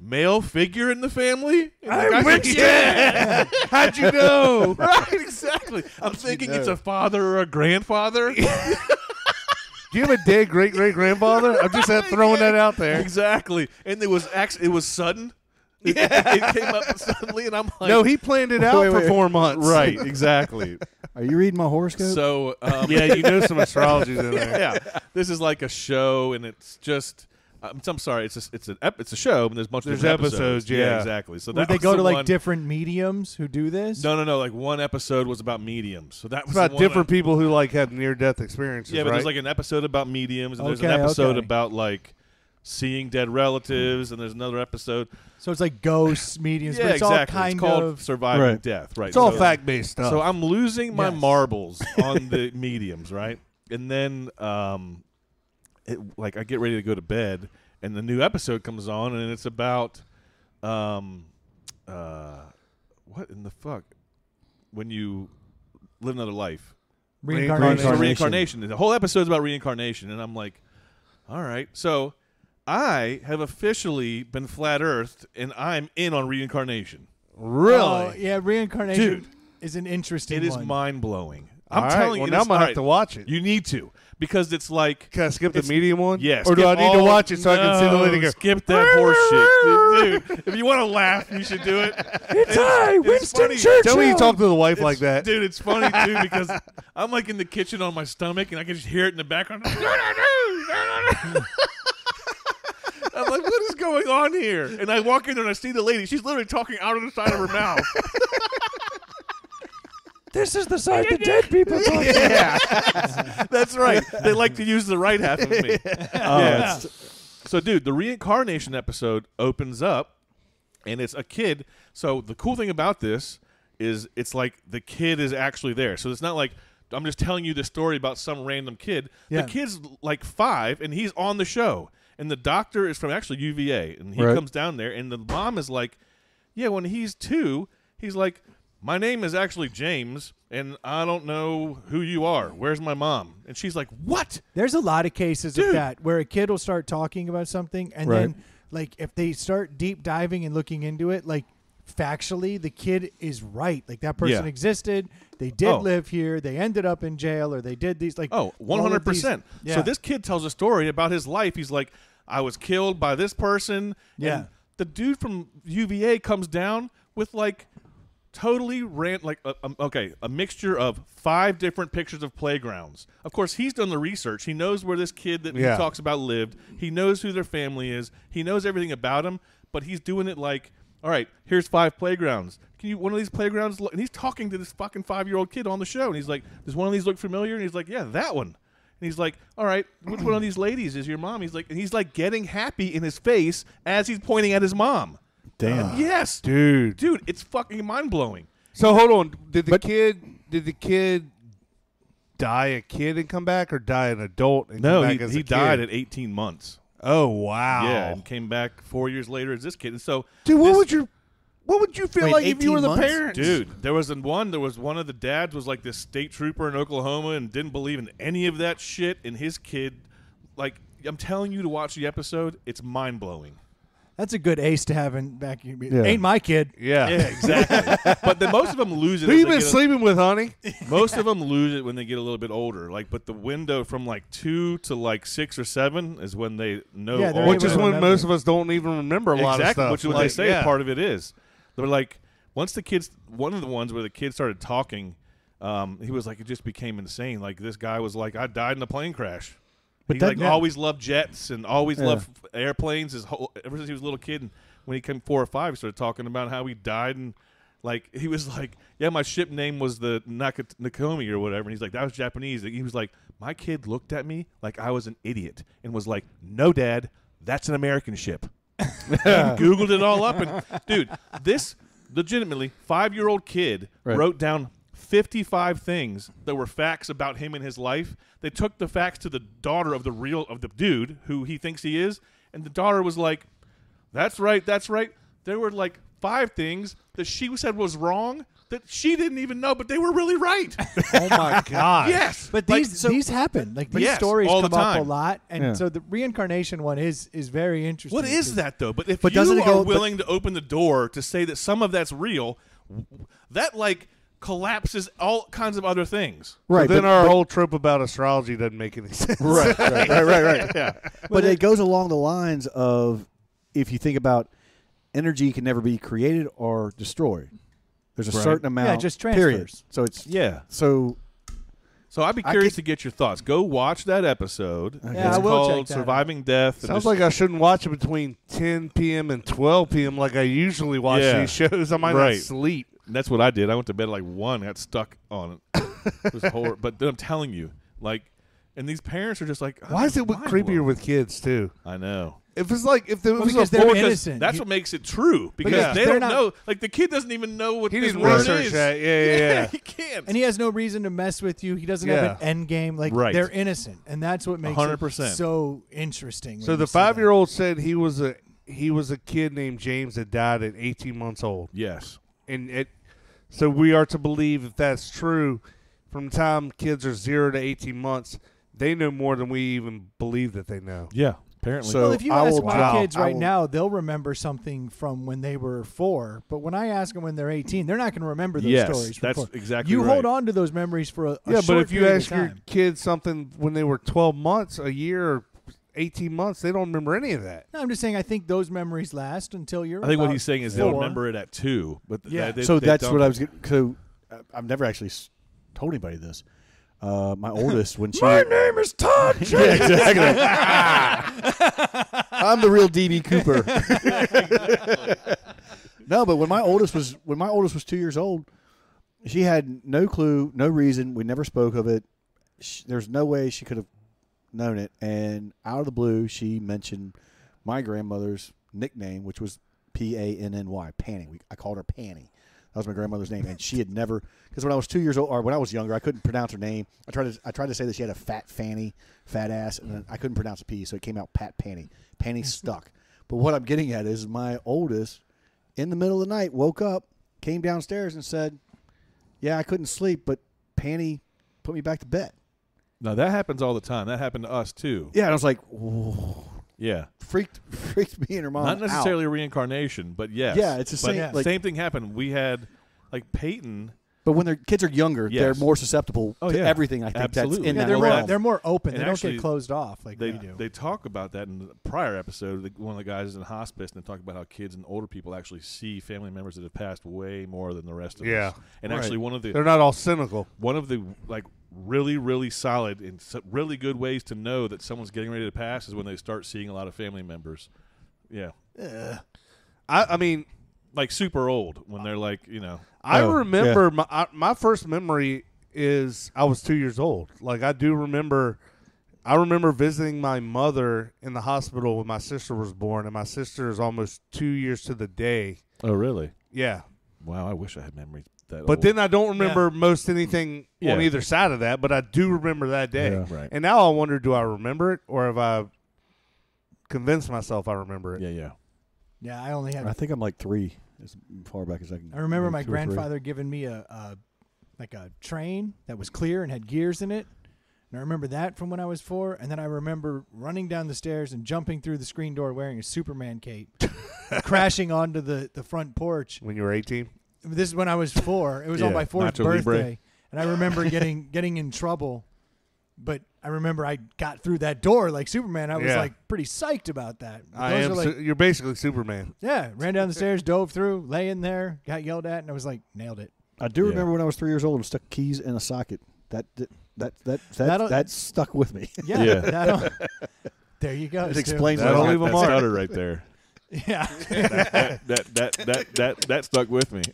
male figure in the family? And the I'm guy's like, Winston! yeah. How'd you know? Right, exactly. I'm thinking it's know? a father or a grandfather. Do you have a dead great great grandfather? I'm just uh, throwing that out there. Exactly. And it was actually, it was sudden. It, it, it came up suddenly, and I'm like, No, he planned it out Wait, for wait. four months. right, exactly. Are you reading my horoscope? So, um, Yeah, you know some astrology's in there. yeah, this is like a show, and it's just. I'm, I'm sorry, it's a, it's an ep- it's a show, and there's a bunch of There's different episodes, Yeah, yeah. exactly. So Where that they was go the to like one- different mediums who do this? No, no, no. Like one episode was about mediums. So that was It's the about one different I- people who like have near death experiences. Yeah, but right? there's like an episode about mediums, and there's an Okay, episode okay. about like seeing dead relatives, and there's another episode. So it's like ghosts, mediums, yeah, but it's exactly. all kind it's called of. surviving Right. death. Right. it's all so, fact based stuff. So I'm losing my Yes. marbles on the mediums, right? And then, um, it, like I get ready to go to bed, and the new episode comes on, and it's about, um, uh, what in the fuck? When you live another life. Reincarnation. So Reincarnation. reincarnation. The whole episode's about reincarnation, and I'm like, all right. So I have officially been flat earthed, and I'm in on reincarnation. really? Oh, yeah, reincarnation Dude, is an interesting It is one. mind blowing. All I'm right, telling well, you, now this- I'm gonna all have right, to watch it. You need to, because it's like, Can I skip the it's- medium one? yes, Or do I need to watch it so I can see the lady No, go? skip that horse shit, dude. If you want to laugh, you should do it. It's, I, Winston funny. Churchill. Tell me you talk to the wife It's- like that. dude. It's funny too because I'm like in the kitchen on my stomach, and I can just hear it in the background. I'm like, what is going on here? And I walk in there and I see the lady. She's literally talking out of the side of her mouth. This is the side the dead people talk. Yeah, that's right. They like to use the right half of me. Oh, Yeah. it's- So, dude, the reincarnation episode opens up, and it's a kid. So the cool thing about this is it's like the kid is actually there. So it's not like I'm just telling you the story about some random kid. Yeah. The kid's like five, and he's on the show. And the doctor is from actually U V A, and he Right. comes down there, and the mom is like, yeah, when he's two, he's like, my name is actually James, and I don't know who you are. Where's my mom? And she's like, what? There's a lot of cases Dude. of that where a kid will start talking about something, and Right. then, like, if they start deep diving and looking into it, like, factually, the kid is right. Like, that person Yeah. existed. They did Oh. live here. They ended up in jail, or they did these, like, Oh, all of one hundred percent. these- So Yeah. this kid tells a story about his life. He's like, I was killed by this person. Yeah. And the dude from U V A comes down with like totally ran like a, um, okay, a mixture of five different pictures of playgrounds. Of course, he's done the research. He knows where this kid that Yeah. he talks about lived. He knows who their family is. He knows everything about him, but he's doing it like, all right, here's five playgrounds. Can you one of these playgrounds look? And he's talking to this fucking five-year-old kid on the show, and he's like, does one of these look familiar? And he's like, yeah, that one. And he's like, all right, which one of these ladies is your mom? He's like, and he's like getting happy in his face as he's pointing at his mom. Damn. Yes, Dude. dude, it's fucking mind blowing. So hold on. Did the But- kid did the kid die a kid and come back, or die an adult and No, come he, back as he a kid? died at eighteen months. Oh wow. Yeah, and came back four years later as this kid. And so, Dude, what this- would you what would you feel Wait, like if you were eighteen the months? parents? dude, there was an one. There was one of the dads was like this state trooper in Oklahoma and didn't believe in any of that shit. And his kid, like, I'm telling you to watch the episode. It's mind blowing. That's a good ace to have in back. Yeah. Ain't my kid. Yeah. Yeah, exactly. But then most of them lose it. Who as you they been get a- sleeping with, honey? Most of them lose it when they get a little bit older. Like, but the window from like two to like six or seven is when they know. Yeah, they're all Which able is to when remember. most of us don't even remember a lot exactly, of stuff. which is what Like, they say yeah. part of it is. They're like, once the kids, one of the ones where the kids started talking, um, he was like, it just became insane. Like this guy was like, I died in a plane crash. But he that- like yeah. always loved jets and always Yeah. loved f- airplanes. His whole ever since he was a little kid, and when he came four or five, he started talking about how he died and like he was like, yeah, my ship name was the Naka- Nakomi or whatever. And he's like, that was Japanese. And he was like, my kid looked at me like I was an idiot and was like, no, Dad, that's an American ship. And Googled it all up, and dude, this legitimately five-year-old kid Right. wrote down fifty-five things that were facts about him and his life. They took the facts to the daughter of the real of the dude who he thinks he is, and the daughter was like, "That's right, that's right. there were like five things that she said was wrong that she didn't even know, but they were really right. Oh my god. Yes, But Like, these so- these happen. Like these Yes, stories all the come up a time. lot, and Yeah. so the reincarnation one is is very interesting. What is 'cause- that though? But if But you doesn't are it go- but- willing to open the door to say that some of that's real, w- that like collapses all kinds of other things. Right. Right, then but- our but- whole trope about astrology doesn't make any sense. Right, right, right, right, right. Yeah, But it goes along the lines of if you think about energy can never be created or destroyed. There's a Right. certain amount. Yeah, just period. transfers. So it's yeah. so So I'd be I curious could- to get your thoughts. Go watch that episode. Yeah, it's I will check called that "Surviving Death." and Sounds just- like I shouldn't watch it between ten p.m. and twelve p.m. like I usually watch Yeah. these shows. I might Right. not sleep. And that's what I did. I went to bed at like one, got stuck on it. It was horrible. But then I'm telling you, like, and these parents are just like, Why is it mind creepier blown. with kids too? I know. If it's like if there Well, was because a they're four- innocent. That's You- what makes it true because Yeah. they They're don't not- know. Like the kid doesn't even know what He this didn't word research is. that. Yeah, yeah, yeah. he can't. And he has no reason to mess with you. He doesn't Yeah. have an end game. Like Right. they're innocent, and that's what makes one hundred it percent. so interesting. So when the you see that. five-year-old said he was a he was a kid named James that died at eighteen months old, Yes. and it. So we are to believe if that's true, from the time kids are zero to eighteen months, they know more than we even believe that they know. Yeah. Apparently. So Well, if you I ask will my drop- kids I right will- now, they'll remember something from when they were four. But when I ask them when they're eighteen, they're not going to remember those yes, stories. From that's four. exactly You right. hold on to those memories for a, a Yeah, but short if you period ask of your time. kids something when they were twelve months, a year, or eighteen months, they don't remember any of that. No, I'm just saying. I think those memories last until you're. I think what about he's saying is they'll four. remember it at two, but th- Yeah. they, so they that's don't. what I was. Getting, so uh, I've never actually s- told anybody this. Uh, my oldest, when she name is Todd. yeah, exactly. I'm the real D B Cooper. No, but when my oldest was when my oldest was two years old, she had no clue, no reason. We never spoke of it. She, there's no way she could have known it. And out of the blue, she mentioned my grandmother's nickname, which was P A N N Y, Panny. We, I called her Panny. That was my grandmother's name, and she had never. Because when I was two years old, or when I was younger, I couldn't pronounce her name. I tried to I tried to say that she had a fat fanny, fat ass, and then I couldn't pronounce a P, so it came out Pat Panny. Panny stuck. But what I'm getting at is my oldest, in the middle of the night, woke up, came downstairs, and said, "Yeah, I couldn't sleep, but Panny put me back to bed." No, that happens all the time. That happened to us too. Yeah, and I was like, whoa. Yeah. freaked freaked me and her mom Not necessarily out. a reincarnation, but yes. Yeah, it's the But same- Yeah. like- same thing happened. We had like Peyton. But when their kids are younger, they're Yes. more susceptible Oh, to yeah. everything. I think Absolutely. that's in Yeah, that they're realm. more realm. they're more open. And they don't actually, get closed off like They we do. they talk about that in the prior episode. The, one of the guys is in hospice, and they talk about how kids and older people actually see family members that have passed way more than the rest of Yeah. us. And Right. actually, one of the They're not all cynical. one of the like really really solid and so- really good ways to know that someone's getting ready to pass is when they start seeing a lot of family members. Yeah, I, I mean, like super old when they're like you know. I Oh, remember my I, my first memory is I was two years old. Like I do remember, I remember visiting my mother in the hospital when my sister was born, and my sister is almost two years to the day. Oh really? Yeah, Wow, I wish I had memories that. but old. then I don't remember most anything Yeah. on either side of that. But I do remember that day. Yeah. Right. And now I wonder, do I remember it, or have I convinced myself I remember it? Yeah, yeah. yeah, I only have. I think I'm like three, as far back as I can. I remember like my two or three. grandfather giving me a, a like a train that was clear and had gears in it. And I remember that from when I was four. And then I remember running down the stairs and jumping through the screen door wearing a Superman cape, crashing onto the, the front porch. When you were eighteen. This is when I was four. It was on Yeah, my fourth Nacho Libre. birthday. And I remember getting getting in trouble. But I remember I got through that door like Superman. I was Yeah. like pretty psyched about that. But I those am. are like, su- you're basically Superman. yeah, ran down the stairs, dove through, lay in there, got yelled at, and I was like, nailed it. I do Yeah. remember when I was three years old and stuck keys in a socket. That that that that that, That'll- that stuck with me. Yeah. Yeah. that'll- there you go. It Stu. explains That'll why I leave got a that mark. stutter right there. Yeah. that, that that that that that stuck with me.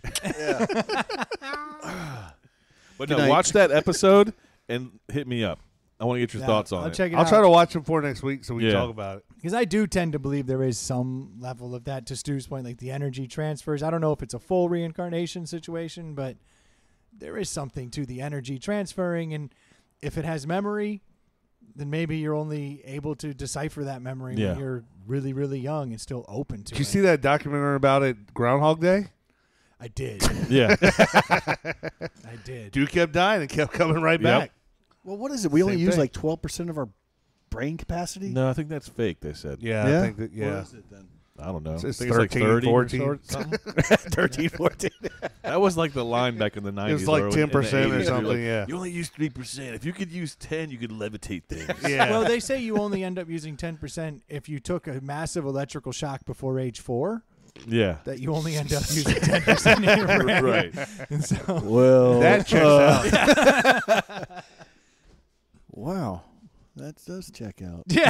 But Good no, night. watch that episode and hit me up. I want to get your Yeah, thoughts on I'll it. check it I'll out. try to watch it for next week so we Yeah. can talk about it. Because I do tend to believe there is some level of that, to Stu's point, like the energy transfers. I don't know if it's a full reincarnation situation, but there is something to the energy transferring. And if it has memory, then maybe you're only able to decipher that memory Yeah. when you're really, really young and still open to Did you it. see that documentary about it, Groundhog Day? I did. Yeah. I did. Dude kept dying and kept coming right Yep. back. Well, what is it? We only Same use thing. like twelve percent of our brain capacity. No, I think that's fake. They said. Yeah, Yeah? I think that. Yeah, What is it then? I don't know. It's- it's I think thirteen, like thirty or fourteen. something. thirteen, fourteen. That was like the line back in the nineties. it was like or in ten the percent or eighties. You're something. like, yeah, You only use three percent. If you could use ten, you could levitate things. yeah. Well, they say you only end up using ten percent if you took a massive electrical shock before age four. Yeah. That you only end up using ten percent of your brain. Right. And so, Well, that checks uh, out. Wow, that does check out. yeah.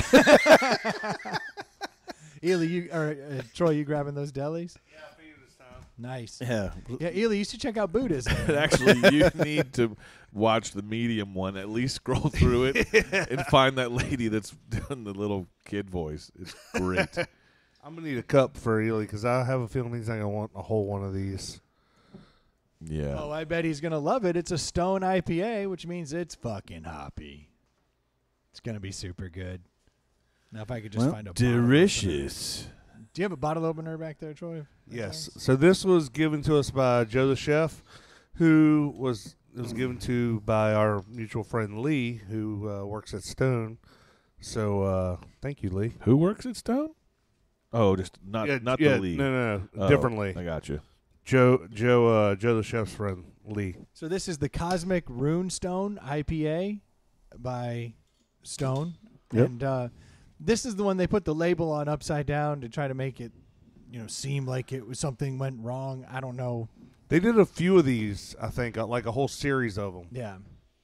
Ely, you or uh, Troy, you grabbing those delis? Yeah, I figured this time. Nice. Yeah. Yeah, Ely, you should check out Buddhism. Actually, you need to watch the medium one. At least scroll through it and find that lady that's doing the little kid voice. It's great. I'm gonna need a cup for Ely because I have a feeling he's not gonna want a whole one of these. Yeah. Oh, I bet he's gonna love it. It's a Stone I P A, which means it's fucking hoppy. It's gonna be super good. Now, if I could just Well, find a bottle Delicious. opener. Do you have a bottle opener back there, Troy? Yes. So this was given to us by Joe the chef, who was it was given to by our mutual friend Lee, who uh, works at Stone. So uh, thank you, Lee. Who works at Stone? Oh, just not yeah, not yeah, the league. No, no, no, Oh, different Lee. I got you. Joe, Joe, uh, Joe the chef's friend Lee. So this is the Cosmic Rune Stone I P A by Stone, Yep. and uh, this is the one they put the label on upside down to try to make it, you know, seem like it was something went wrong. I don't know. They did a few of these, I think, uh, like a whole series of them. Yeah.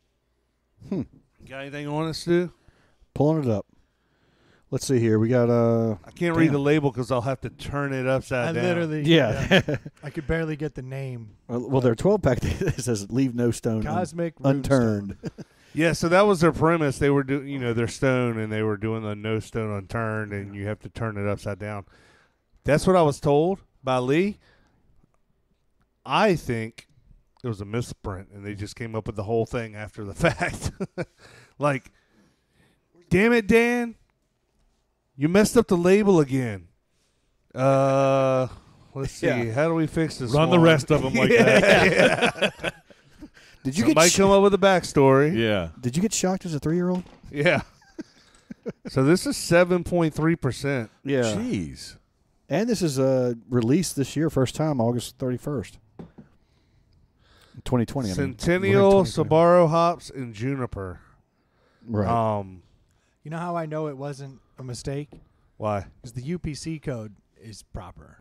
Got anything on us, Stu? Pulling it up. Let's see here. We got uh. I can't read Damn. the label because I'll have to turn it upside I down. literally, Yeah. I could barely get the name. well, well, their twelve pack it says leave no stone un- Cosmic Rune unturned. Stone. Yeah, so that was their premise. They were doing, you know, they're stone and they were doing the no stone unturned, and you have to turn it upside down. That's what I was told by Lee. I think it was a misprint, and they just came up with the whole thing after the fact. Like, damn it, Dan, you messed up the label again. Uh, let's see. Yeah. How do we fix this? Run the one? rest of them like Yeah. Did you Somebody get sh- come up with a backstory. Yeah. Did you get shocked as a three year old? Yeah. So this is seven point three percent. Yeah. Jeez. And this is uh released this year, first time August thirty first, twenty twenty. I mean. Centennial, twenty twenty. Sabaro hops, and juniper. Right. Um, You know how I know it wasn't a mistake? why? Because the U P C code is proper.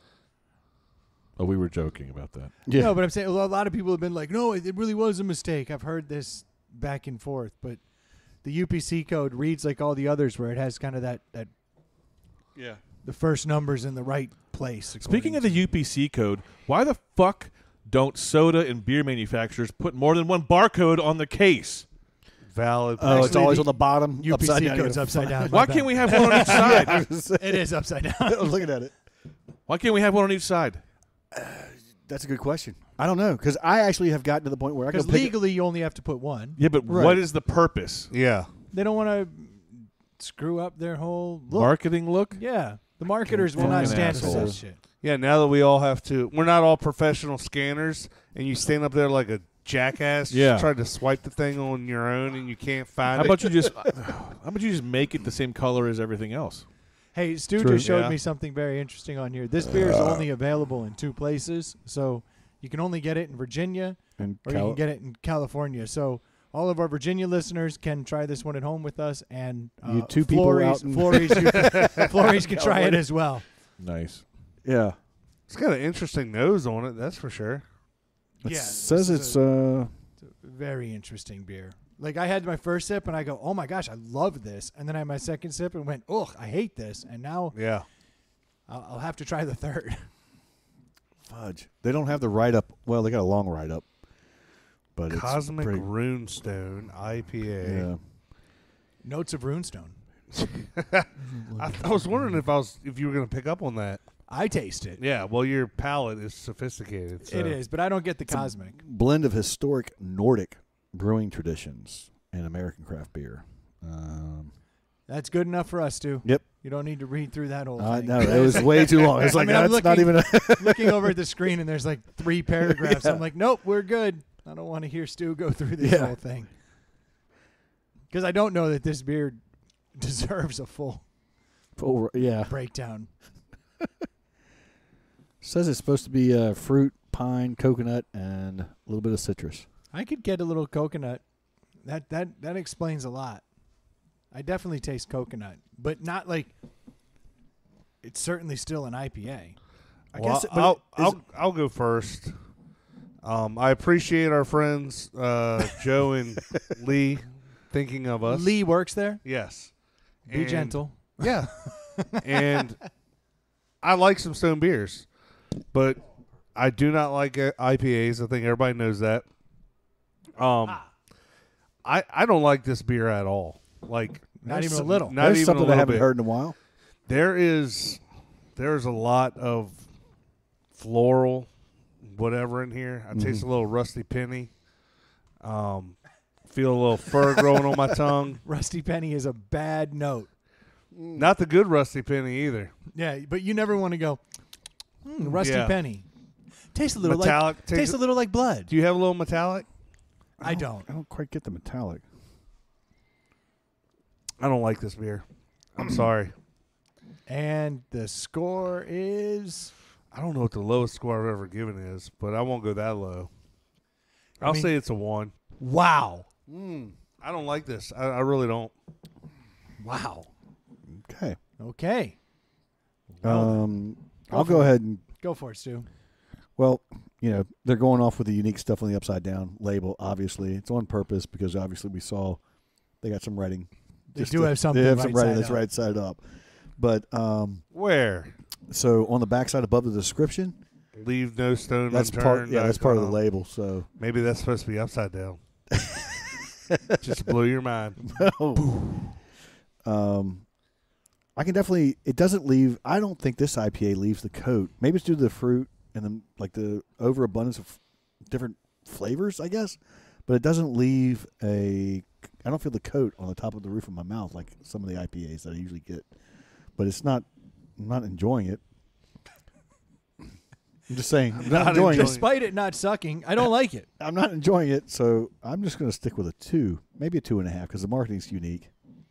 Oh, we were joking about that. yeah. No, but I'm saying a lot of people have been like, no, it it really was a mistake. I've heard this back and forth, but the U P C code reads like all the others, where it has kind of that that Yeah. the first numbers in the right place. Speaking of the U P C code, why the fuck don't soda and beer manufacturers put more than one barcode on the case? Valid. Oh, it's Actually, always the on the bottom. U P C upside down. code's upside down. Why My can't bad. we have one on each side? It is upside down. I was looking at it. Why can't we have one on each side? That's a good question. I don't know because I actually have gotten to the point where I can Because pick legally, you only have to put one. Yeah, but Right. what is the purpose? Yeah. They don't want to screw up their whole look. Marketing look? Yeah, the marketers will not Fucking stand for that assholes. shit. Yeah, now that we all have to, we're not all professional scanners, and you stand up there like a jackass Yeah. trying to swipe the thing on your own, and you can't find How it. about you just how about you just make it the same color as everything else? Hey, Stu True. just showed Yeah. me something very interesting on here. This beer is only available in two places, so you can only get it in Virginia and or you can get it in California. So all of our Virginia listeners can try this one at home with us, and uh, You two people Flores, out in- Flores, you, Flores can try it as well. Nice. yeah. It's got an interesting nose on it, that's for sure. It Yeah, says this it's is a- uh It's a very interesting beer. Like I had my first sip and I go, "Oh my gosh, I love this," and then I had my second sip and went, "Ugh, I hate this," and now Yeah. I'll, I'll have to try the third. fudge. They don't have the write up. Well, they got a long write up, but Cosmic it's pretty, Runestone I P A. yeah. Notes of Runestone. I, I was wondering if I was if you were going to pick up on that. I taste it. Yeah, well, your palate is sophisticated. So. It is, but I don't get the a- cosmic. Blend of historic Nordic brewing traditions and American craft beer. Um, That's good enough for us, Stu. Yep. You don't need to read through that whole uh, thing. no, it was way too long. It's I like mean, I'm that's not looking- even. A Looking over at the screen, and there's like three paragraphs. Yeah. I'm like, nope, we're good. I don't want to hear Stu go through this Yeah. whole thing. Because I don't know that this beer deserves a full full, yeah. breakdown. Says it's supposed to be uh, fruit, pine, coconut, and a little bit of citrus. I could get a little coconut. That that that explains a lot. I definitely taste coconut, but not like. It's certainly still an I P A. I Well, guess it- but I'll, it- is I'll, it- I'll go first. Um, I appreciate our friends uh, Joe and Lee thinking of us. Lee works there. Yes. Be And- gentle. Yeah. And I like some stone beers, but I do not like uh, I P As. I think everybody knows that. Um, Ah. I I don't like this beer at all. Like Not there's even a some- little. Not There's even something a I little haven't bit. heard in a while. There is there's a lot of floral, whatever in here. I taste Mhm. a little rusty penny. Um, feel a little fur growing on my tongue. Rusty Penny is a bad note. Not the good rusty penny either. Yeah, but you never want to go. Mm, Rusty Yeah. Penny. Tastes a little Metallic. like tastes a little like blood. Do you have a little metallic? I don't. I don't quite get the metallic. I don't like this beer. I'm sorry. And the score is I don't know what the lowest score I've ever given is, but I won't go that low. I I'll mean- say it's a one. wow. Mm, I don't like this. I, I really don't. Wow. Okay. Okay. Well, Um, go I'll for go it. ahead and go for it, Stu. well, you know, they're going off with the unique stuff on the upside down label. Obviously, it's on purpose because obviously we saw they got some writing. They Just do to- have something They have right some writing side that's up. right side up. But um, Where? so on the backside above the description, Leave no stone that's unturned. part. Yeah, that's part of the Uh, label. So Maybe that's supposed to be upside down. Just to blow your mind. um, I can definitely. It doesn't leave. I don't think this I P A leaves the coat. Maybe it's due to the fruit and the like the overabundance of different flavors, I guess. But it doesn't leave a. I don't feel the coat on the top of the roof of my mouth like some of the I P As that I usually get. But it's not. I'm not enjoying it. I'm just saying. I'm not Not enjoying it. Despite it not sucking, I don't like it. I'm not enjoying it, so I'm just going to stick with a two, maybe a two and a half, because the marketing's unique.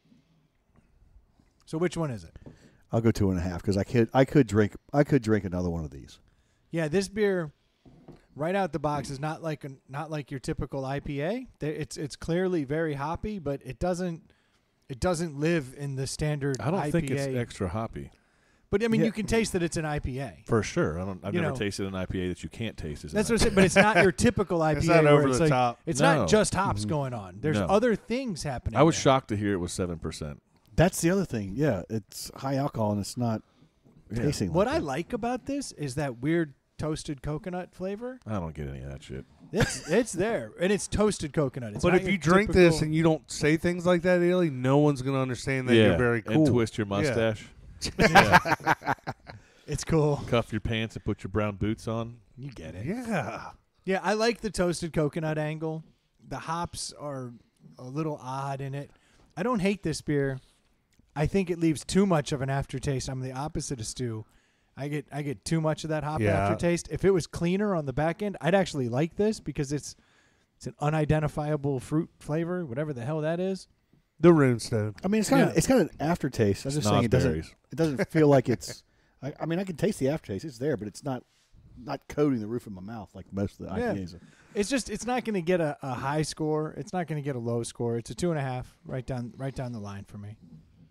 So which one is it? I'll go two and a half because I could I could drink I could drink another one of these. Yeah, this beer, right out the box, is not like a, not like your typical I P A. There- It's it's clearly very hoppy, but it doesn't it doesn't live in the standard I don't I P A. think it's extra hoppy But I mean, Yeah. you can taste that it's an I P A. for sure. I don't. I've You never know. tasted an I P A that you can't taste. As That's an what I'm saying. But it's not your typical I P A. It's not where over it's the like, top. It's No. not just hops Mhm. going on. There's No. other things happening. I was there. shocked to hear it was seven percent. That's the other thing. Yeah, it's high alcohol and it's not Yeah. tasting. What like I that. like about this is that weird toasted coconut flavor. I don't get any of that shit. It's it's there, and it's toasted coconut. It's But not if your you drink this typical- and you don't say things like that, Ely, no one's going to understand that yeah, you're very cool. and twist your mustache. yeah. it's cool. Cuff your pants and put your brown boots on. You get it. Yeah. Yeah, I like the toasted coconut angle. The hops are a little odd in it. I don't hate this beer. I think it leaves too much of an aftertaste. I'm the opposite of Stu. I get I get too much of that hop Yeah. aftertaste. If it was cleaner on the back end, I'd actually like this because it's it's an unidentifiable fruit flavor, whatever the hell that is. The Runestone. I mean, it's got Yeah. an, it's got an aftertaste. I'm just saying it doesn't Snozzberries. it doesn't feel like it's. I, I mean, I can taste the aftertaste. It's there, but it's not not coating the roof of my mouth like most of the Yeah. I P As. Are. It's just it's not going to get a, a high score. It's not going to get a low score. It's a two and a half right down right down the line for me.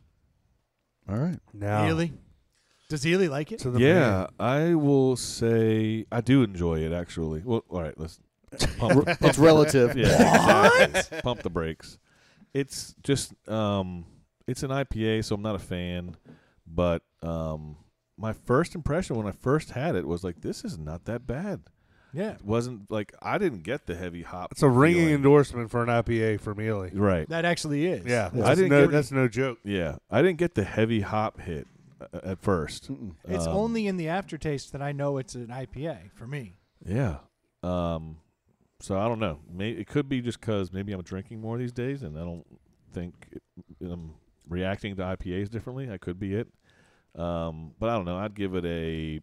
All right. Now, Ely, does Ely like it? to the Yeah, man. I will say I do enjoy it actually. Well, all right, let's pump the, It's relative. yeah, exactly. Pump the brakes. It's just um it's an I P A, so I'm not a fan, but um my first impression when I first had it was like this is not that bad. Yeah, It wasn't like I didn't get the heavy hop. It's a ringing feeling. endorsement for an I P A from Ely. Right. that actually is. Yeah, Yeah. that's, I didn't no, get- that's no joke. Yeah. I didn't get the heavy hop hit uh, at first. Mm-mm. It's Um, only in the aftertaste that I know it's an I P A for me. Yeah. Um so I don't know. Maybe it could be just cuz maybe I'm drinking more these days and I don't think it, I'm reacting to I P As differently. I could be it. Um, but I don't know. I'd give it a.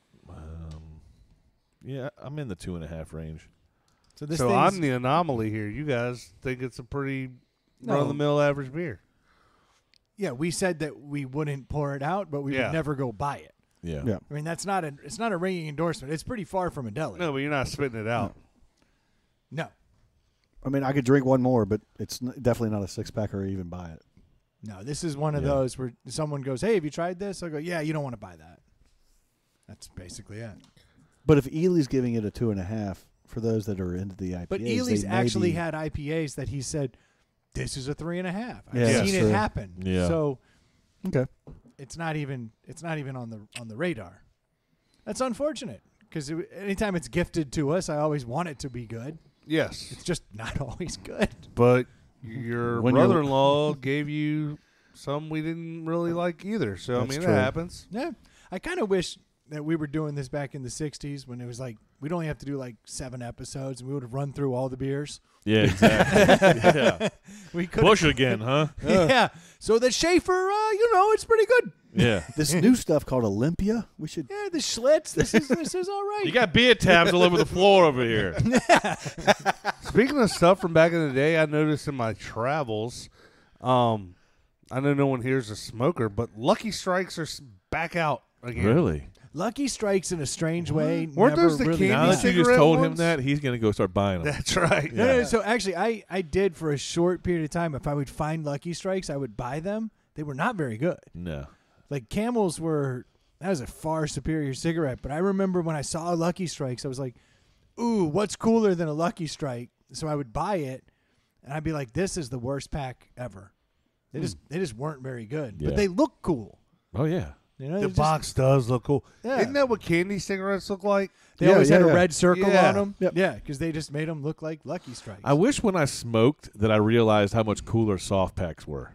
Um, yeah, I'm in the two and a half range. So this so thing's- I'm the anomaly here. You guys think it's a pretty No. run of the mill average beer. yeah, we said that we wouldn't pour it out, but we Yeah. would never go buy it. Yeah. Yeah. I mean, that's not a it's not a ringing endorsement. It's pretty far from a deli. No, but you're not spitting it out. No. I mean, I could drink one more, but it's n- definitely not a six pack or even buy it. No, this is one of Yeah. those where someone goes, "Hey, have you tried this?" I go, "Yeah, you don't want to buy that." That's basically it. But if Ely's giving it a two and a half for those that are into the I P As, But they Ely's may actually be- had I P As that he said, "This is a three and a half." I've Yeah, seen that's it true. happen. Yeah. So okay. it's not even it's not even on the on the radar. That's unfortunate because anytime it's gifted to us, I always want it to be good. Yes, It's just not always good. but your When you're- brother-in-law gave you some we didn't really like either. So That's I mean, true. that happens. Yeah, I kind of wish that we were doing this back in the sixties when it was like we'd only have to do like seven episodes and we would have run through all the beers. Yeah, exactly. yeah. We could Bush again, huh? yeah. So the Schaefer, uh, you know, it's pretty good. Yeah. This new stuff called Olympia, we should. Yeah, the Schlitz, this is this is all right. You got beer tabs all over the floor over here. Speaking of stuff from back in the day, I noticed in my travels, um, I know no one here is a smoker, but Lucky Strikes are s- back out again. Really? Lucky Strikes in a strange way. Weren't never those the really candy Now that you just cigarette told him ones? that, he's going to go start buying them. That's right. No, no, Yeah. so actually, I, I did for a short period of time. If I would find Lucky Strikes, I would buy them. They were not very good. No. Like Camels were, that was a far superior cigarette. But I remember when I saw Lucky Strikes, I was like, ooh, what's cooler than a Lucky Strike? So I would buy it, and I'd be like, this is the worst pack ever. They just they just weren't very good, Yeah. but they look cool. Oh, yeah. You know, The they're just- box does look cool. Yeah. Isn't that what candy cigarettes look like? They Yeah, always yeah, had yeah. a red circle Yeah. on them. Yep. Yeah, because they just made them look like Lucky Strikes. I wish when I smoked that I realized how much cooler soft packs were.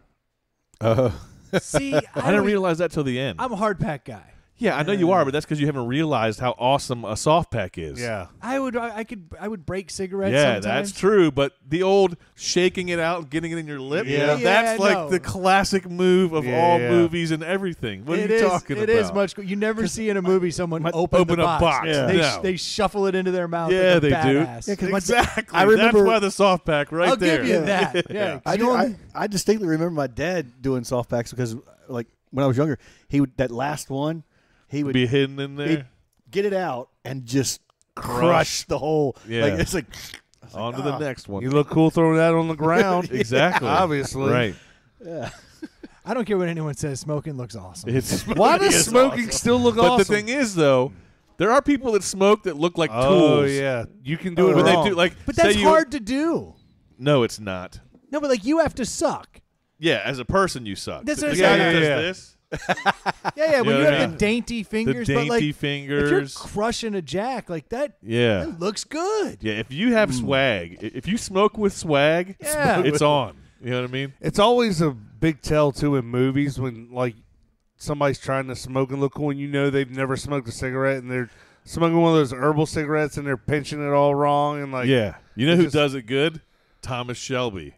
Uh, See, I, I didn't don't- realize that till the end. I'm a hard pack guy. yeah, I know you are, but that's because you haven't realized how awesome a soft pack is. Yeah. I would I, I could I would break cigarettes. Yeah, sometimes. that's true. But the old shaking it out and getting it in your lip, Yeah. that's Yeah, like no. the classic move of Yeah, all yeah. movies and everything. What It are you is- talking It about? is much. You never see in a movie someone My- open, open the a box. box. Yeah. They, No. they shuffle it into their mouth. Yeah, like a they do. badass. Yeah, 'cause my- Exactly. I remember- That's why the soft pack right I'll there. give you that. Yeah, I, you do, know, I I distinctly remember my dad doing soft packs because, like, when I was younger, he would that last one, he would Be hidden in there. he'd get it out and just crush, the whole. Yeah. Like, it's like On to ah. the next one. You look cool throwing that on the ground. exactly. Obviously. Right. yeah. I don't care what anyone says. Smoking looks awesome. It's Why does is smoking awesome. still look But awesome? the thing is, though, there are people that smoke that look like oh tools. yeah, you can do it When wrong. they do like, but say that's you- hard to do. No, it's not. No, but like you have to suck. Yeah, as a person, you suck. That's the what the I'm guy saying. that Yeah, does yeah, this, Yeah, yeah. When know you what I have mean? the dainty fingers, the dainty but like if you're fingers. crushing a jack like that, Yeah, that looks good. yeah. If you have swag, i- if you smoke with swag, Yeah. it's on. You know what I mean? It's always a big tell too in movies when like somebody's trying to smoke and look cool, and you know they've never smoked a cigarette, and they're smoking one of those herbal cigarettes, and they're pinching it all wrong, and like yeah. You know it's who just- does it good? Thomas Shelby.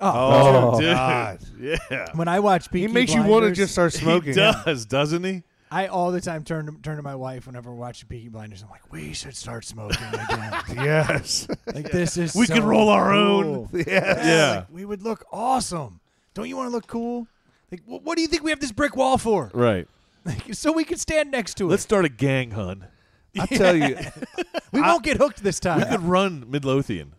oh, Oh. Dude. God, Yeah. When I watch Peaky he makes you want to Blinders, just start smoking. He does, doesn't he? I all the time turn to, turn to my wife whenever we're watching Peaky Blinders. I'm like, we should start smoking again. Yes, Like this is We so could roll our cool. own. yes. Yeah. like, we would look awesome. Don't you want to look cool? Like, wh- what do you think we have this brick wall for? Right. Like, so we could stand next to Let's it. start a gang, hun. I tell you, We won't get hooked this time. We could run Midlothian.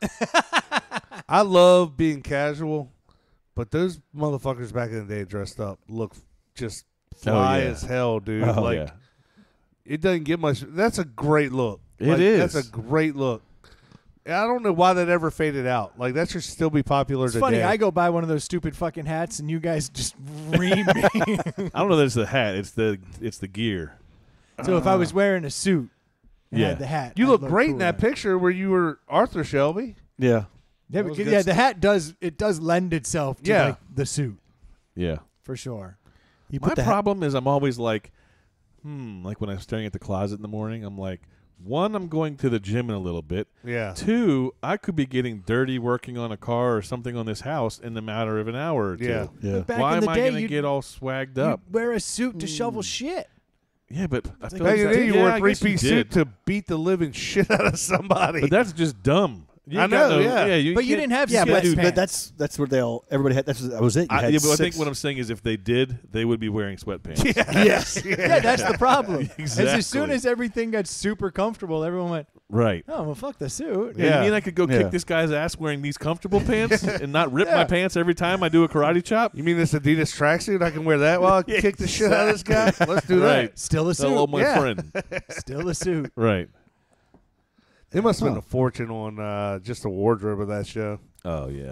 I love being casual, but those motherfuckers back in the day dressed up look just fly Oh, yeah. as hell, dude. Oh, like yeah. it doesn't get much. That's a great look. It Like, is. That's a great look. I don't know why that ever faded out. Like that should still be popular It's today. funny. I go buy one of those stupid fucking hats, and you guys just ream me. I don't know that it's the hat. It's the it's the gear. So if I was wearing a suit and Yeah. had the hat, you I'd look look great in cooler. that picture where you were Arthur Shelby. Yeah. Yeah, That was because, good yeah, the hat does it does lend itself to Yeah. like the suit Yeah. for sure. You My put the hat- problem is I'm always like, hmm, like when I'm staring at the closet in the morning, I'm like, one, I'm going to the gym in a little bit. Yeah. Two, I could be getting dirty working on a car or something on this house in the matter of an hour or two. Yeah. Yeah. But back Why in the am I day, going to you'd- get all swagged you'd up? wear a suit to shovel shit. Yeah, but I It's feel like Back in like the day, you yeah, wore I a three guess you piece did. suit to beat the living shit out of somebody. But that's just dumb. You I ain't got know, no- yeah. yeah you But you can't- didn't have Yeah, sweatpants. but, that's, but that's that's what they all everybody had. That's that was it. You I, had yeah, but I think six- what I'm saying is, if they did, they would be wearing sweatpants. yes. Yeah, that's the problem. As, as soon Exactly. as everything got super comfortable, everyone went, Right. "Oh well, fuck the suit." Yeah. Yeah. You mean I could go Yeah. kick this guy's ass wearing these comfortable pants and not rip Yeah. my pants every time I do a karate chop? You mean this Adidas tracksuit? I can wear that while I Yeah, kick the shit out of this guy? Let's do Right. Still a Hello, suit. my Yeah. friend. Still a suit. Right. that. They must have Huh. spent a fortune on uh, just the wardrobe of that show. Oh yeah.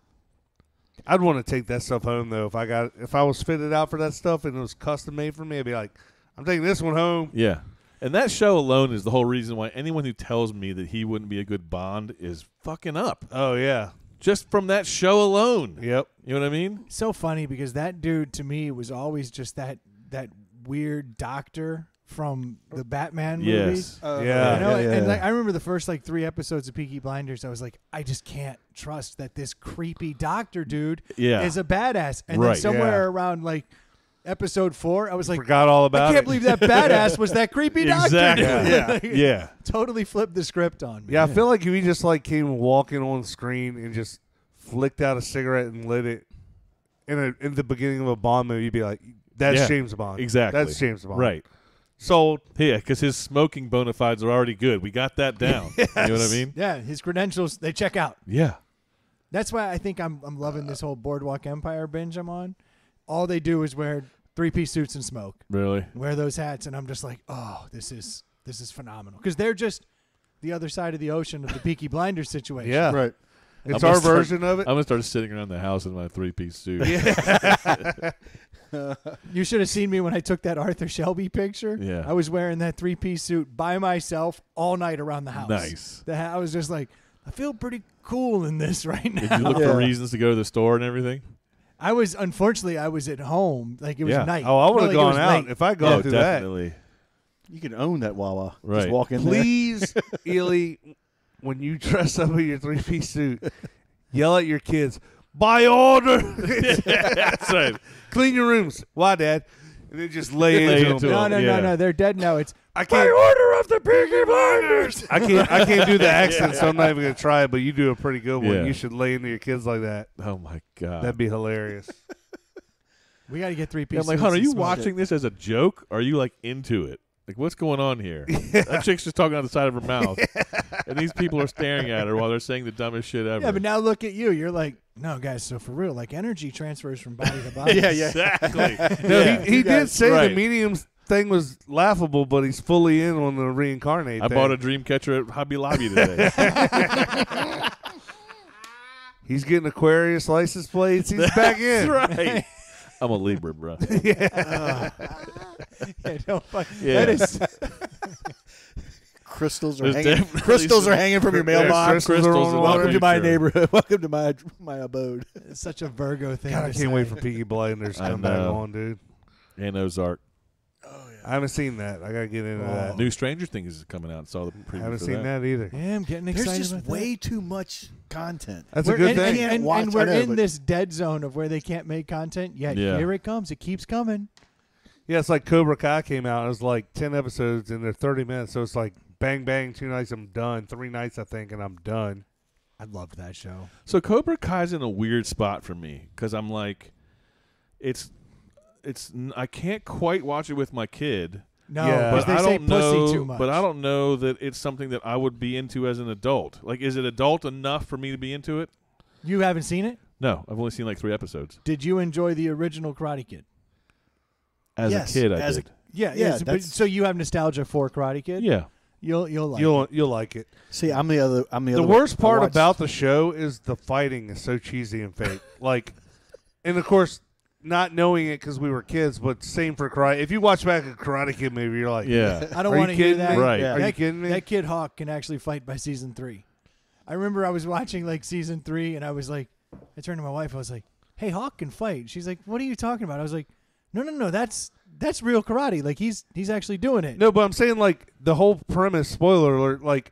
I'd want to take that stuff home though. If I got, if I was fitted out for that stuff and it was custom made for me, I'd be like, I'm taking this one home. Yeah. And that show alone is the whole reason why anyone who tells me that he wouldn't be a good Bond is fucking up. Oh yeah. Just from that show alone. Yep. You know what I mean? So funny because that dude to me was always just that that weird doctor from the Batman movies. Yes. Uh, Yeah. You know, yeah, and yeah. like I remember the first like three episodes of Peaky Blinders, I was like, I just can't trust that this creepy doctor dude Yeah. is a badass. And Right. then somewhere Yeah. around like episode four, I was like, Forgot all about I can't it. believe that badass was that creepy doctor. Exactly. dude. Yeah. Like, Yeah. totally flipped the script on me. Yeah, I feel like if you just like came walking on screen and just flicked out a cigarette and lit it in a in the beginning of a Bond movie, you'd be like, "That's Yeah, James Bond." Exactly. That's James Bond. Right. Sold. Yeah, because his smoking bona fides are already good. We got that down. You know what I mean? Yeah, his credentials they check out. Yeah. That's why I think I'm I'm loving this whole Boardwalk Empire binge I'm on. All they do is wear three piece suits and smoke. Really? Wear those hats, and I'm just like, oh, this is this is phenomenal because they're just the other side of the ocean of the Peaky Blinders situation. Yeah, Right. it's I'm gonna our start- version of it. I'm gonna start sitting around the house in my three piece suit. You should have seen me when I took that Arthur Shelby picture. Yeah. I was wearing that three piece suit by myself all night around the house. Nice. The ha- I was just like, I feel pretty cool in this right now. Did you look Yeah. for reasons to go to the store and everything? I was unfortunately I was at home, like it was Yeah. night. Oh, I would No, have like, it gone was out late. if I gone oh, through definitely. You can own that Wawa. Right. Just walk in that. there. Please, Ely, when you dress up in your three piece suit, yell at your kids, "By order." That's right. Clean your rooms. Why, Dad? And then just lay Lay into into them. No, them. no, Yeah. no, no. They're dead now. It's I can't. order of the Peaky Blinders. I can't. I can't do the accent, so I'm not even gonna try it. But you do a pretty good one. Yeah. You should lay into your kids like that. Oh my god. That'd be hilarious. we got to get three Yeah, piece. I'm like, hon, are you watching this as a joke? Or are you like into it? Like, what's going on here? That chick's just talking out the side of her mouth, and these people are staring at her while they're saying the dumbest shit ever. Yeah, but now look at you. You're like, no, guys. So for real, like energy transfers from body to body. Yeah, yeah. exactly. No, Yeah. he, he You did guys- say right. the mediums thing was laughable, but he's fully in on the reincarnate. I thing. bought a dream catcher at Hobby Lobby today. He's getting Aquarius license plates. He's back in. That's right. I'm a Libra, bro. Yeah, don't fuck. Yeah. That is. Crystals are There's hanging. definitely Crystals some- are hanging from your There's mailbox. crystals Crystals on in the the Welcome to my future. neighborhood. Welcome to my my abode. It's such a Virgo thing. God, I to can't wait say. for Peaky Blinders to I come back know. on, dude. And Ozark. I haven't seen that. I gotta get into Oh. that. New Stranger Things is coming out. Saw the preview I haven't for seen that, either. Yeah, I'm getting There's excited. just about way that. too much content. That's We're a good in- thing. And, and, Watch- and we're I know, in but- this dead zone of where they can't make content yet. Yeah. Here it comes. It keeps coming. Yeah, it's like Cobra Kai came out. It was like ten episodes and they're thirty minutes. So it's like bang, bang, two nights, I'm done. Three nights, I think, and I'm done. I loved that show. So Cobra Kai's in a weird spot for me because I'm like, it's, it's. n- I can't quite watch it with my kid. No, Yeah. because But they I say don't pussy know. too much. But I don't know that it's something that I would be into as an adult. Like, is it adult enough for me to be into it? You haven't seen it? No, I've only seen like three episodes. Did you enjoy the original Karate Kid? As Yes, a kid, I as a- did. Yeah, Yeah, yes, but, that's- so you have nostalgia for Karate Kid? Yeah. You'll you'll like You'll it. you'll like it. See, I'm the other. I'm the, The other worst I part watched- about the show is the fighting is so cheesy and fake. Like, and of course, not knowing it because we were kids, but same for karate. If you watch back a Karate Kid movie, you're like, Yeah. I don't Are you want to hear kidding that. me? Right. Yeah. Are you That, kidding me? that kid Hawk can actually fight by season three. I remember I was watching like season three, and I was like, I turned to my wife. I was like, "Hey, Hawk can fight." She's like, "What are you talking about?" I was like, No, no, no. That's that's real karate. Like he's he's actually doing it. No, but I'm saying like the whole premise. Spoiler alert! Like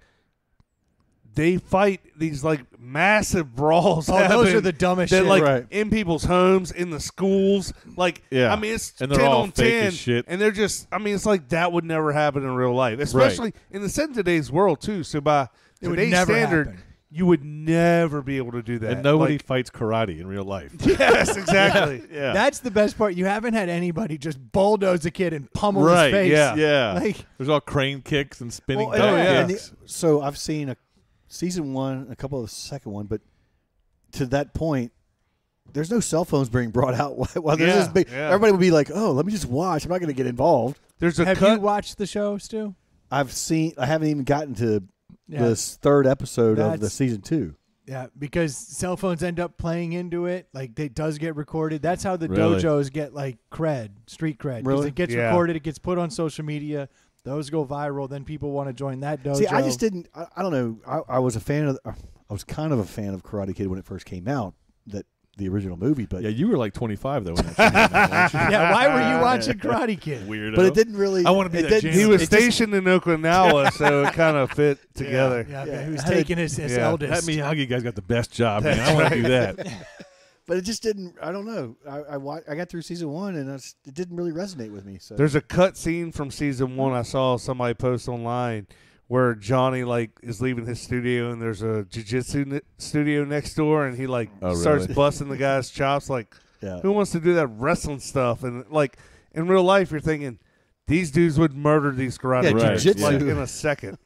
they fight these like massive brawls. Oh, those happen are the dumbest that shit. like Right. in people's homes, in the schools. Like Yeah. I mean, it's And they're ten all on fake ten, as shit. and they're just. I mean, it's like that would never happen in real life, especially in the set in today's world too. So by It would today's never standard, happen. you would never be able to do that. And nobody Like, fights karate in real life. yes, exactly. Yeah. That's the best part. You haven't had anybody just bulldoze a kid and pummel right. his face. yeah. Yeah. Like There's all crane kicks and spinning Well, duck oh, yeah. and kicks. the- so I've seen a season one, a couple of the second one, but to that point, there's no cell phones being brought out. While there's Yeah, this big, yeah. everybody would be like, "Oh, let me just watch. I'm not going to get involved." There's a have cut. you watched the show, Stu? I've seen. I haven't even gotten to Yeah. this third episode of the That's- season two. Yeah, because cell phones end up playing into it. Like it does get recorded. That's how the Really? dojos get like cred, street cred. 'Cause Really? it gets Yeah. recorded, it gets put on social media. Those go viral. Then people want to join that dojo. See, I just didn't. I, I don't know. I, I was a fan of. I was kind of a fan of Karate Kid when it first came out. That the original movie, but Yeah, you were like twenty-five though. When that came out, weren't you? Yeah, why were you watching Karate Kid? Weirdo. but it didn't really. I wanna be it that didn't- James. He was it just- stationed in Okinawa, so it kind of fit together. Yeah, Yeah, he was I had- taking his, his yeah. eldest. That Miyagi guy's got the best job, man. I want to do that. But it just didn't. I don't know. I I, wa- I got through season one, and I was, it didn't really resonate with me. So There's a cut scene from season one I saw somebody post online where Johnny like is leaving his studio and there's a jiu-jitsu n- studio next door and he like Oh, starts really? busting the guy's chops like yeah. who wants to do that wrestling stuff and like in real life you're thinking these dudes would murder these karate Yeah, kids jiu-jitsu. like in a second.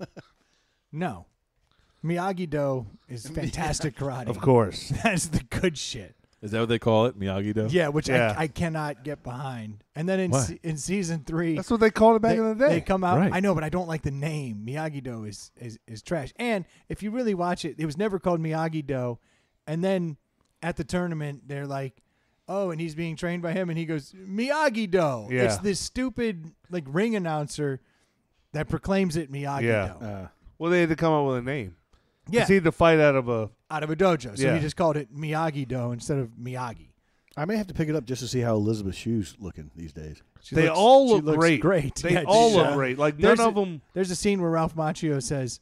No. Miyagi-Do is fantastic karate. Of course. That's the good shit. Is that what they call it, Miyagi-Do? Yeah, which Yeah. I, I cannot get behind. And then in Why? se- in season three, That's what they called it back they, in the day. they come out. Right. I know, but I don't like the name. Miyagi-Do is, is is trash. And if you really watch it, it was never called Miyagi-Do. And then at the tournament, they're like, "Oh, and he's being trained by him," and he goes, "Miyagi-Do." Yeah. It's this stupid like ring announcer that proclaims it Miyagi-Do. Yeah. Uh, Well, they had to come up with a name. Yeah, He had to fight out of a out of a dojo. So Yeah. he just called it Miyagi-Do instead of Miyagi. I may have to pick it up just to see how Elizabeth Shue's looking these days. She they looks- all she look looks great. Great. They Yeah, all she- look uh, great. Like there's none a- of them. There's a scene where Ralph Macchio says,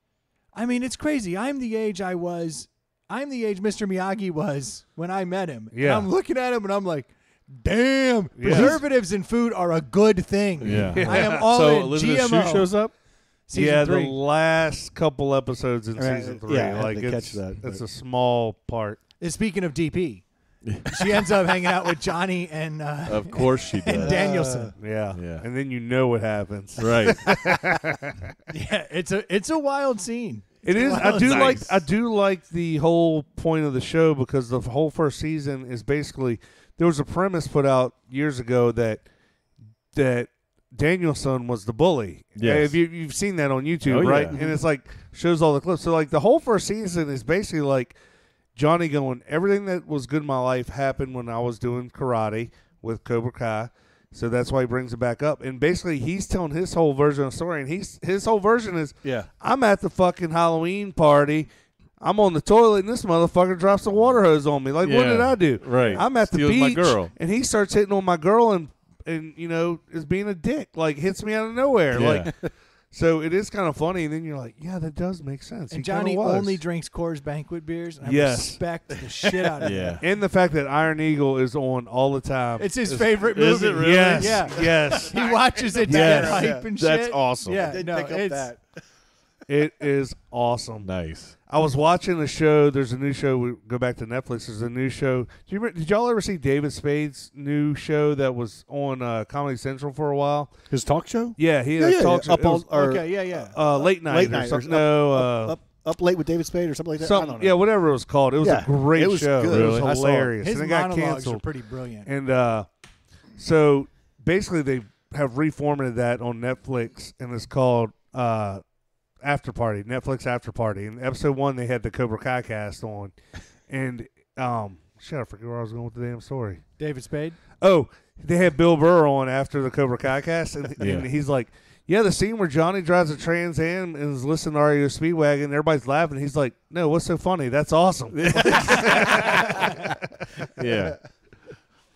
I mean, it's crazy. I'm the age I was. I'm the age Mister Miyagi was when I met him. Yeah. And I'm looking at him and I'm like, damn, Yeah. preservatives in food are a good thing. Yeah. I am all so in Elizabeth G M O. Shue shows up. Season yeah, three. the last couple episodes in Right, season three. yeah, I had like to it's, catch that, it's but- a small part. And speaking of D P, she ends up hanging out with Johnny and uh, Of course she and does. Danielson. Yeah. Yeah. And then you know what happens. Right. Yeah, it's a it's a wild scene. It is. I Well, do nice. like. I do like the whole point of the show because the whole first season is basically there was a premise put out years ago that that Danielson was the bully. Yes. If you, you've seen that on YouTube, Oh, right? yeah. And it's like shows all the clips. So like the whole first season is basically like Johnny going, everything that was good in my life happened when I was doing karate with Cobra Kai. So that's why he brings it back up. And basically he's telling his whole version of the story. And he's his whole version is Yeah. I'm at the fucking Halloween party. I'm on the toilet, and this motherfucker drops a water hose on me. Like, what Yeah. did I do? Right. I'm at the Steals beach, my girl. and he starts hitting on my girl, and and you know is being a dick. Like, hits me out of nowhere. Yeah. Like, so it is kind of funny. And then you're like, yeah, that does make sense. And He kinda Johnny was. only drinks Coors Banquet beers. And I Yes. respect the shit out of Yeah. him. and the fact that Iron Eagle is on all the time. It's his is- favorite Is movie. it really? Yes, Yeah. yes. He watches it to Yes. get hype Yeah. and shit. That's awesome. Yeah, I did no, pick up it's, that. It is awesome. Nice. I was watching a show. There's a new show. We go back to Netflix. There's a new show. Do you remember, did y'all ever see David Spade's new show that was on uh, Comedy Central for a while? His talk show? Yeah, he had Yeah, a yeah, talk yeah. show. Up It was, all- or- Okay, yeah, yeah. uh, late night Late or night or something. up- No, up, uh, up, up late with David Spade or something like that. I something. don't know. Yeah, whatever it was called. It was Yeah, a great it was show. good. It Really? was I saw it. hilarious. His and it got monologues are canceled. pretty brilliant. And uh, so basically, they have reformatted that on Netflix, and it's called uh, After Party, Netflix After Party. In episode one, they had the Cobra Kai cast on, and um, shit, I forget where I was going with the damn story. David Spade. Oh, they had Bill Burr on after the Cobra Kai cast, and, Yeah. and he's like, yeah, the scene where Johnny drives a Trans Am and is listening to R E O Speedwagon, and everybody's laughing. He's like, no, what's so funny? That's awesome. Yeah.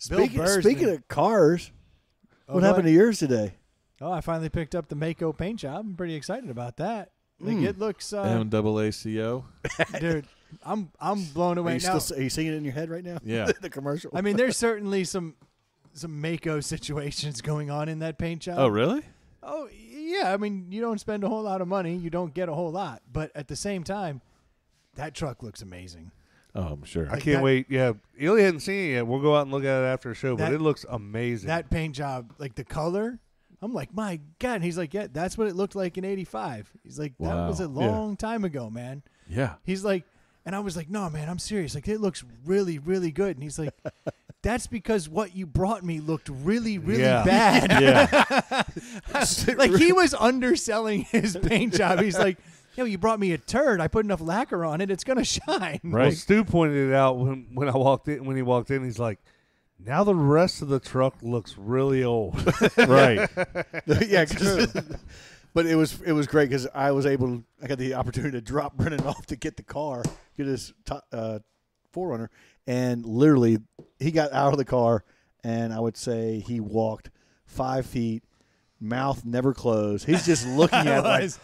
Speaking, Burrs speaking been- of cars, Oh, what go happened to ahead. yours today? Oh, I finally picked up the Mako paint job. I'm pretty excited about that. Like Mm. it looks, uh, M double A C O. dude. I'm I'm blown Are away you now. still are you singing it in your head right now? Yeah. the commercial. I mean, there's certainly some some Mako situations going on in that paint job. Oh, really? Oh, yeah. I mean, you don't spend a whole lot of money. You don't get a whole lot. But at the same time, that truck looks amazing. Oh, I'm sure. I Like can't that- wait. Yeah, Ely hasn't seen it yet. We'll go out and look at it after the show, but That- it looks amazing. That paint job, like the color, I'm like, my God. And he's like, yeah, that's what it looked like in eighty-five. He's like, that Wow. was a Yeah. long time ago, man. Yeah. He's like, and I was like, no, man, I'm serious. Like, it looks really, really good. And he's like, that's because what you brought me looked really, really Yeah. bad. Yeah. Like, he was underselling his paint job. He's like, yo, you brought me a turd. I put enough lacquer on it. It's going to shine. Right. Well, Stu pointed it out when when I walked in. When he walked in, he's like, "Now the rest of the truck looks really old." Right. yeah, 'cause- but it was it was great because I was able to, I got the opportunity to drop Brennan off to get the car, get his to, uh, Forerunner, and literally he got out of the car, and I would say he walked five feet, mouth never closed. He's just looking at it like, was.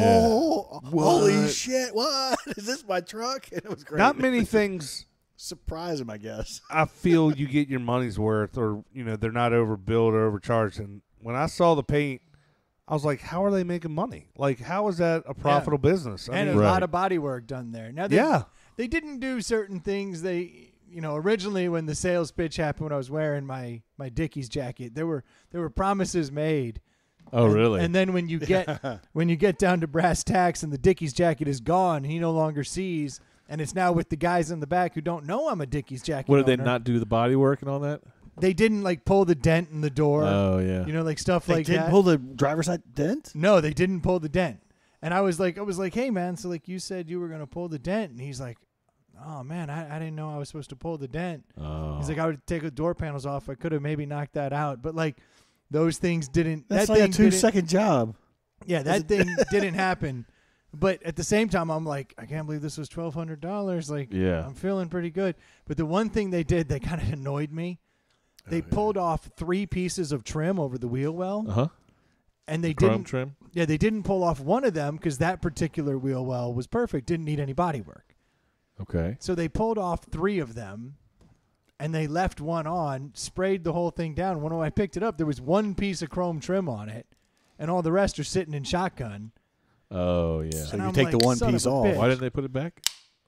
oh, holy What? shit! What is this? My truck? And it was great. Not many things Surprise him, I guess. I feel you get your money's worth, or you know they're not overbilled or overcharged. And when I saw the paint, I was like, "How are they making money? Like, how is that a profitable business?" I And mean, a Right. lot of body work done there. Now, they, Yeah. they didn't do certain things. They, you know, originally when the sales pitch happened, when I was wearing my my Dickies jacket, there were there were promises made. Oh, And- really? And then when you get when you get down to brass tacks and the Dickies jacket is gone, he no longer sees, and it's now with the guys in the back who don't know I'm a Dickies jacket. what did they owner. not do the body work and all that? They didn't like pull the dent in the door. Oh, yeah. You know, like stuff They like didn't that. pull the driver's side dent. No, they didn't pull the dent. And I was like, I was like, hey man, so like you said you were gonna pull the dent, and he's like, oh man, I, I didn't know I was supposed to pull the dent. Oh. He's like, I would take the door panels off. I could have maybe knocked that out, but like those things didn't. That's that like a thing two didn't- second job. Yeah, that thing didn't happen. But at the same time, I'm like, I can't believe this was twelve hundred dollars. Like, Yeah. I'm feeling pretty good. But the one thing they did that kind of annoyed me, they Oh, yeah. pulled off three pieces of trim over the wheel well, Uh-huh. and they Chrome didn't. trim? Yeah, they didn't pull off one of them because that particular wheel well was perfect, didn't need any body work. Okay. So they pulled off three of them, and they left one on, sprayed the whole thing down. When I picked it up, there was one piece of chrome trim on it, and all the rest are sitting in shotgun. Oh, yeah. So And you I'm take the like, one son of piece a off. bitch. Why didn't they put it back?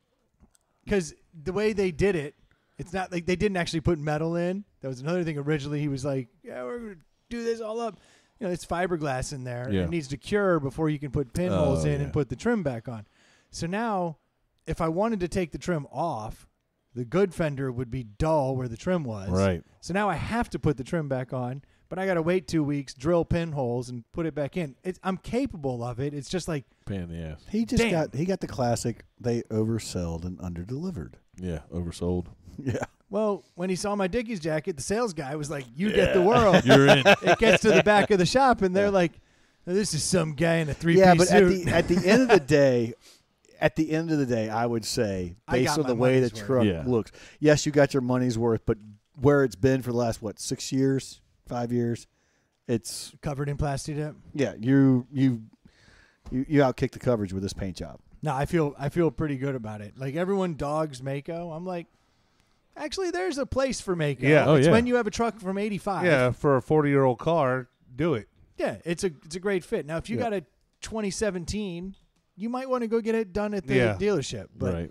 Because the way they did it, it's not like they didn't actually put metal in. That was another thing. Originally, he was like, "Yeah, we're gonna do this all up." You know, it's fiberglass in there. Yeah. It needs to cure before you can put pinholes Oh, in yeah. and put the trim back on. So now, if I wanted to take the trim off, the good fender would be dull where the trim was. Right. So now I have to put the trim back on, but I got to wait two weeks, drill pinholes, and put it back in. It's, I'm capable of it. It's just like, Pain in the ass. He just Damn. got he got the classic. They oversold and underdelivered. Yeah. Oversold. Yeah. well, when he saw my Dickies jacket, the sales guy was like, "You get the world." You're in. It gets to the back of the shop, and they're like, "This is some guy in a three-piece Yeah, but at suit." the at the end of the day, at the end of the day, I would say I based got on my the way the money's worth. truck Yeah. looks, yes, you got your money's worth. But where it's been for the last what six years, five years, it's Covered in plastic dip. yeah, you you you you outkick the coverage with this paint job. No, I feel I feel pretty good about it. Like everyone dogs Mako. I'm like, actually, there's a place for Mako. Yeah. Oh, it's yeah. when you have a truck from eighty-five. Yeah, for a forty-year-old car, do it. yeah. It's a it's a great fit. Now, if you Yeah. got a twenty seventeen, you might want to go get it done at the Yeah. dealership. But right.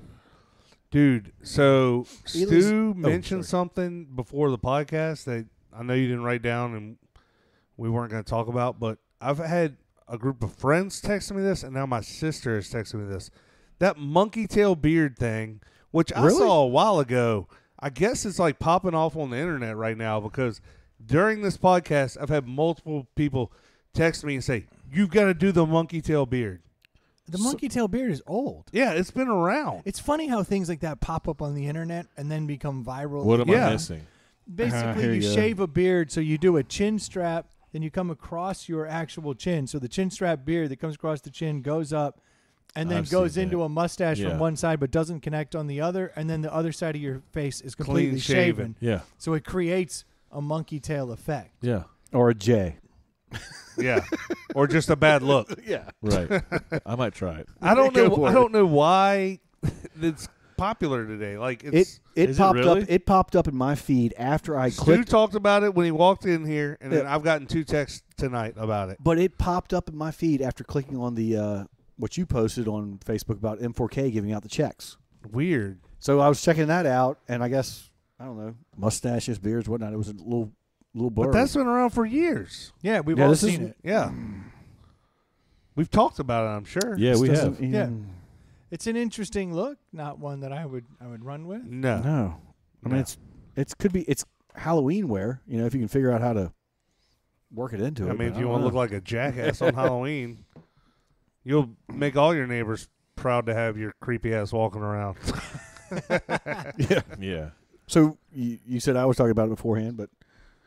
Dude, so Ely's- Stu oh, mentioned sorry. something before the podcast that I know you didn't write down and we weren't going to talk about, but I've had a group of friends texting me this, and now my sister is texting me this. That monkey tail beard thing, which I Really? saw a while ago, I guess it's like popping off on the internet right now because during this podcast, I've had multiple people text me and say, "You got to do the monkey tail beard." the monkey tail beard is old. Yeah, it's been around. It's funny how things like that pop up on the internet and then become viral. What am Yeah. I missing? Basically, here you you go. shave a beard, so you do a chin strap, then you come across your actual chin. So the chin strap beard that comes across the chin goes up, and then I've goes seen into that. a mustache Yeah. from one side but doesn't connect on the other, and then the other side of your face is completely Clean shaven. Yeah. So it creates a monkey tail effect. Yeah. Or a J. Yeah, or just a bad look. Yeah. Right. I might try it. I don't Go know. for I it. don't know why it's popular today. Like It it's. it Is it popped really? up. It popped up in my feed after I Stu clicked. talked about it when he walked in here, and then Yeah. I've gotten two texts tonight about it. But it popped up in my feed after clicking on the uh, what you posted on Facebook about M four K giving out the checks. Weird. So I was checking that out, and I guess I don't know mustaches, beards, whatnot. It was a little little blurry. But that's been around for years. Yeah, we've Yeah, all this is- seen it. Yeah. We've talked about it, I'm sure. Yeah, This we doesn't have. even- It's an interesting look, not one that I would I would run with. No. No, I mean No. it's it's could be it's Halloween wear. You know, if you can figure out how to work it into I it. mean, but if you don't want to look know. like a jackass on Halloween, you'll make all your neighbors proud to have your creepy ass walking around. yeah. Yeah. So you, you said I was talking about it beforehand, but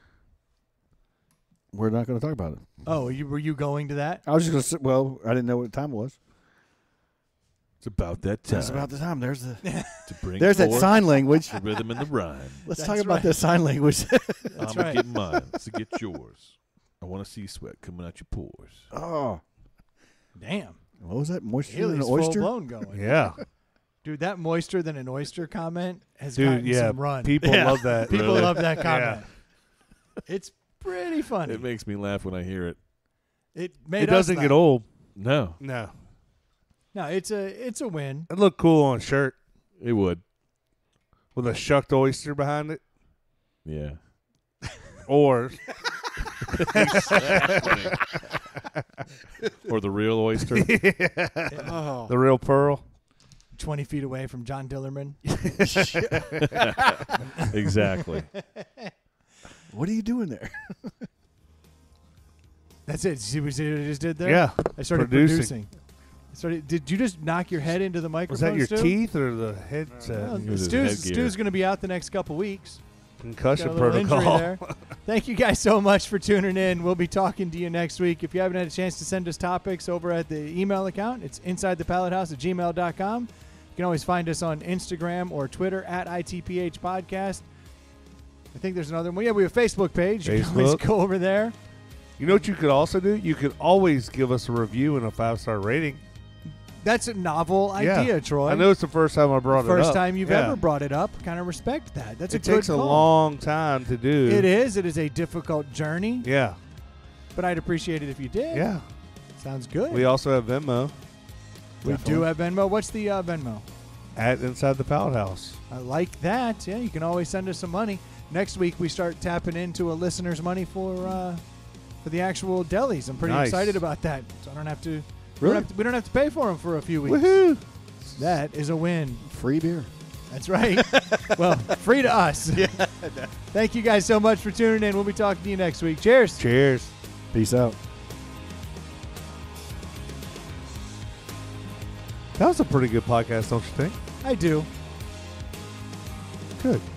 we're not going to talk about it. Oh, you were you going to that? I was just going to say, well, I didn't know what time it was. It's about that time. That's about the time. There's the to bring there's that forth sign language. the rhythm and the rhyme. Let's That's talk about right. that sign language. I'm right. gonna get mine to get yours. I want to see sweat coming out your pores. oh, Damn, what was that? Moisture in Haley's an full oyster? blown going. Yeah. Dude, that moisture than an oyster comment has Dude, gotten yeah. some run. People Yeah. love that. People Really? love that Yeah. comment. It's pretty funny. It makes me laugh when I hear it. It made It us doesn't laugh. get old. No, No. No, it's a it's a win. It looked cool on a shirt it would. with a shucked oyster behind it. Yeah. Or Or the real oyster. Oh. the real pearl. Twenty feet away from John Dillerman. Exactly. What are you doing there? That's it. See what you just did there? Yeah. I started Producing. producing. I started. Did you just knock your head into the Was microphone? that your Stu? teeth or the headset? Well, It was his Stu's, headgear. Stu's going to be out the next couple weeks. Got Concussion a little injury protocol. there. Thank you guys so much for tuning in. We'll be talking to you next week. If you haven't had a chance to send us topics over at the email account, it's inside the pallet house at gmail dot com. You can always find us on Instagram or Twitter at I T P H Podcast. I think there's another one. Yeah, we have a Facebook page. You can always Facebook. go over there. You know what you could also do? You could always give us a review and a five star rating. That's a novel Yeah. idea, Troy. I know it's the first time I brought it up. First time you've Yeah. ever brought it up. Kind of respect that. That's It a good takes a call. long time to do. It is. It is a difficult journey, Yeah. but I'd appreciate it if you did. Yeah. Sounds good. We also have Venmo We do have Venmo. What's the uh, Venmo? at Inside the Pallet House. I like that. Yeah, you can always send us some money. Next week we start tapping into a listener's money for uh, for the actual delis. I'm pretty Nice. excited about that. So I don't have to. We Really? don't have to, we don't have to pay for them for a few weeks. Woohoo! That is a win. Free beer. That's right. Well, free to us. Yeah. Thank you guys so much for tuning in. We'll be talking to you next week. Cheers. Cheers. Peace out. That was a pretty good podcast, don't you think? I do. Good.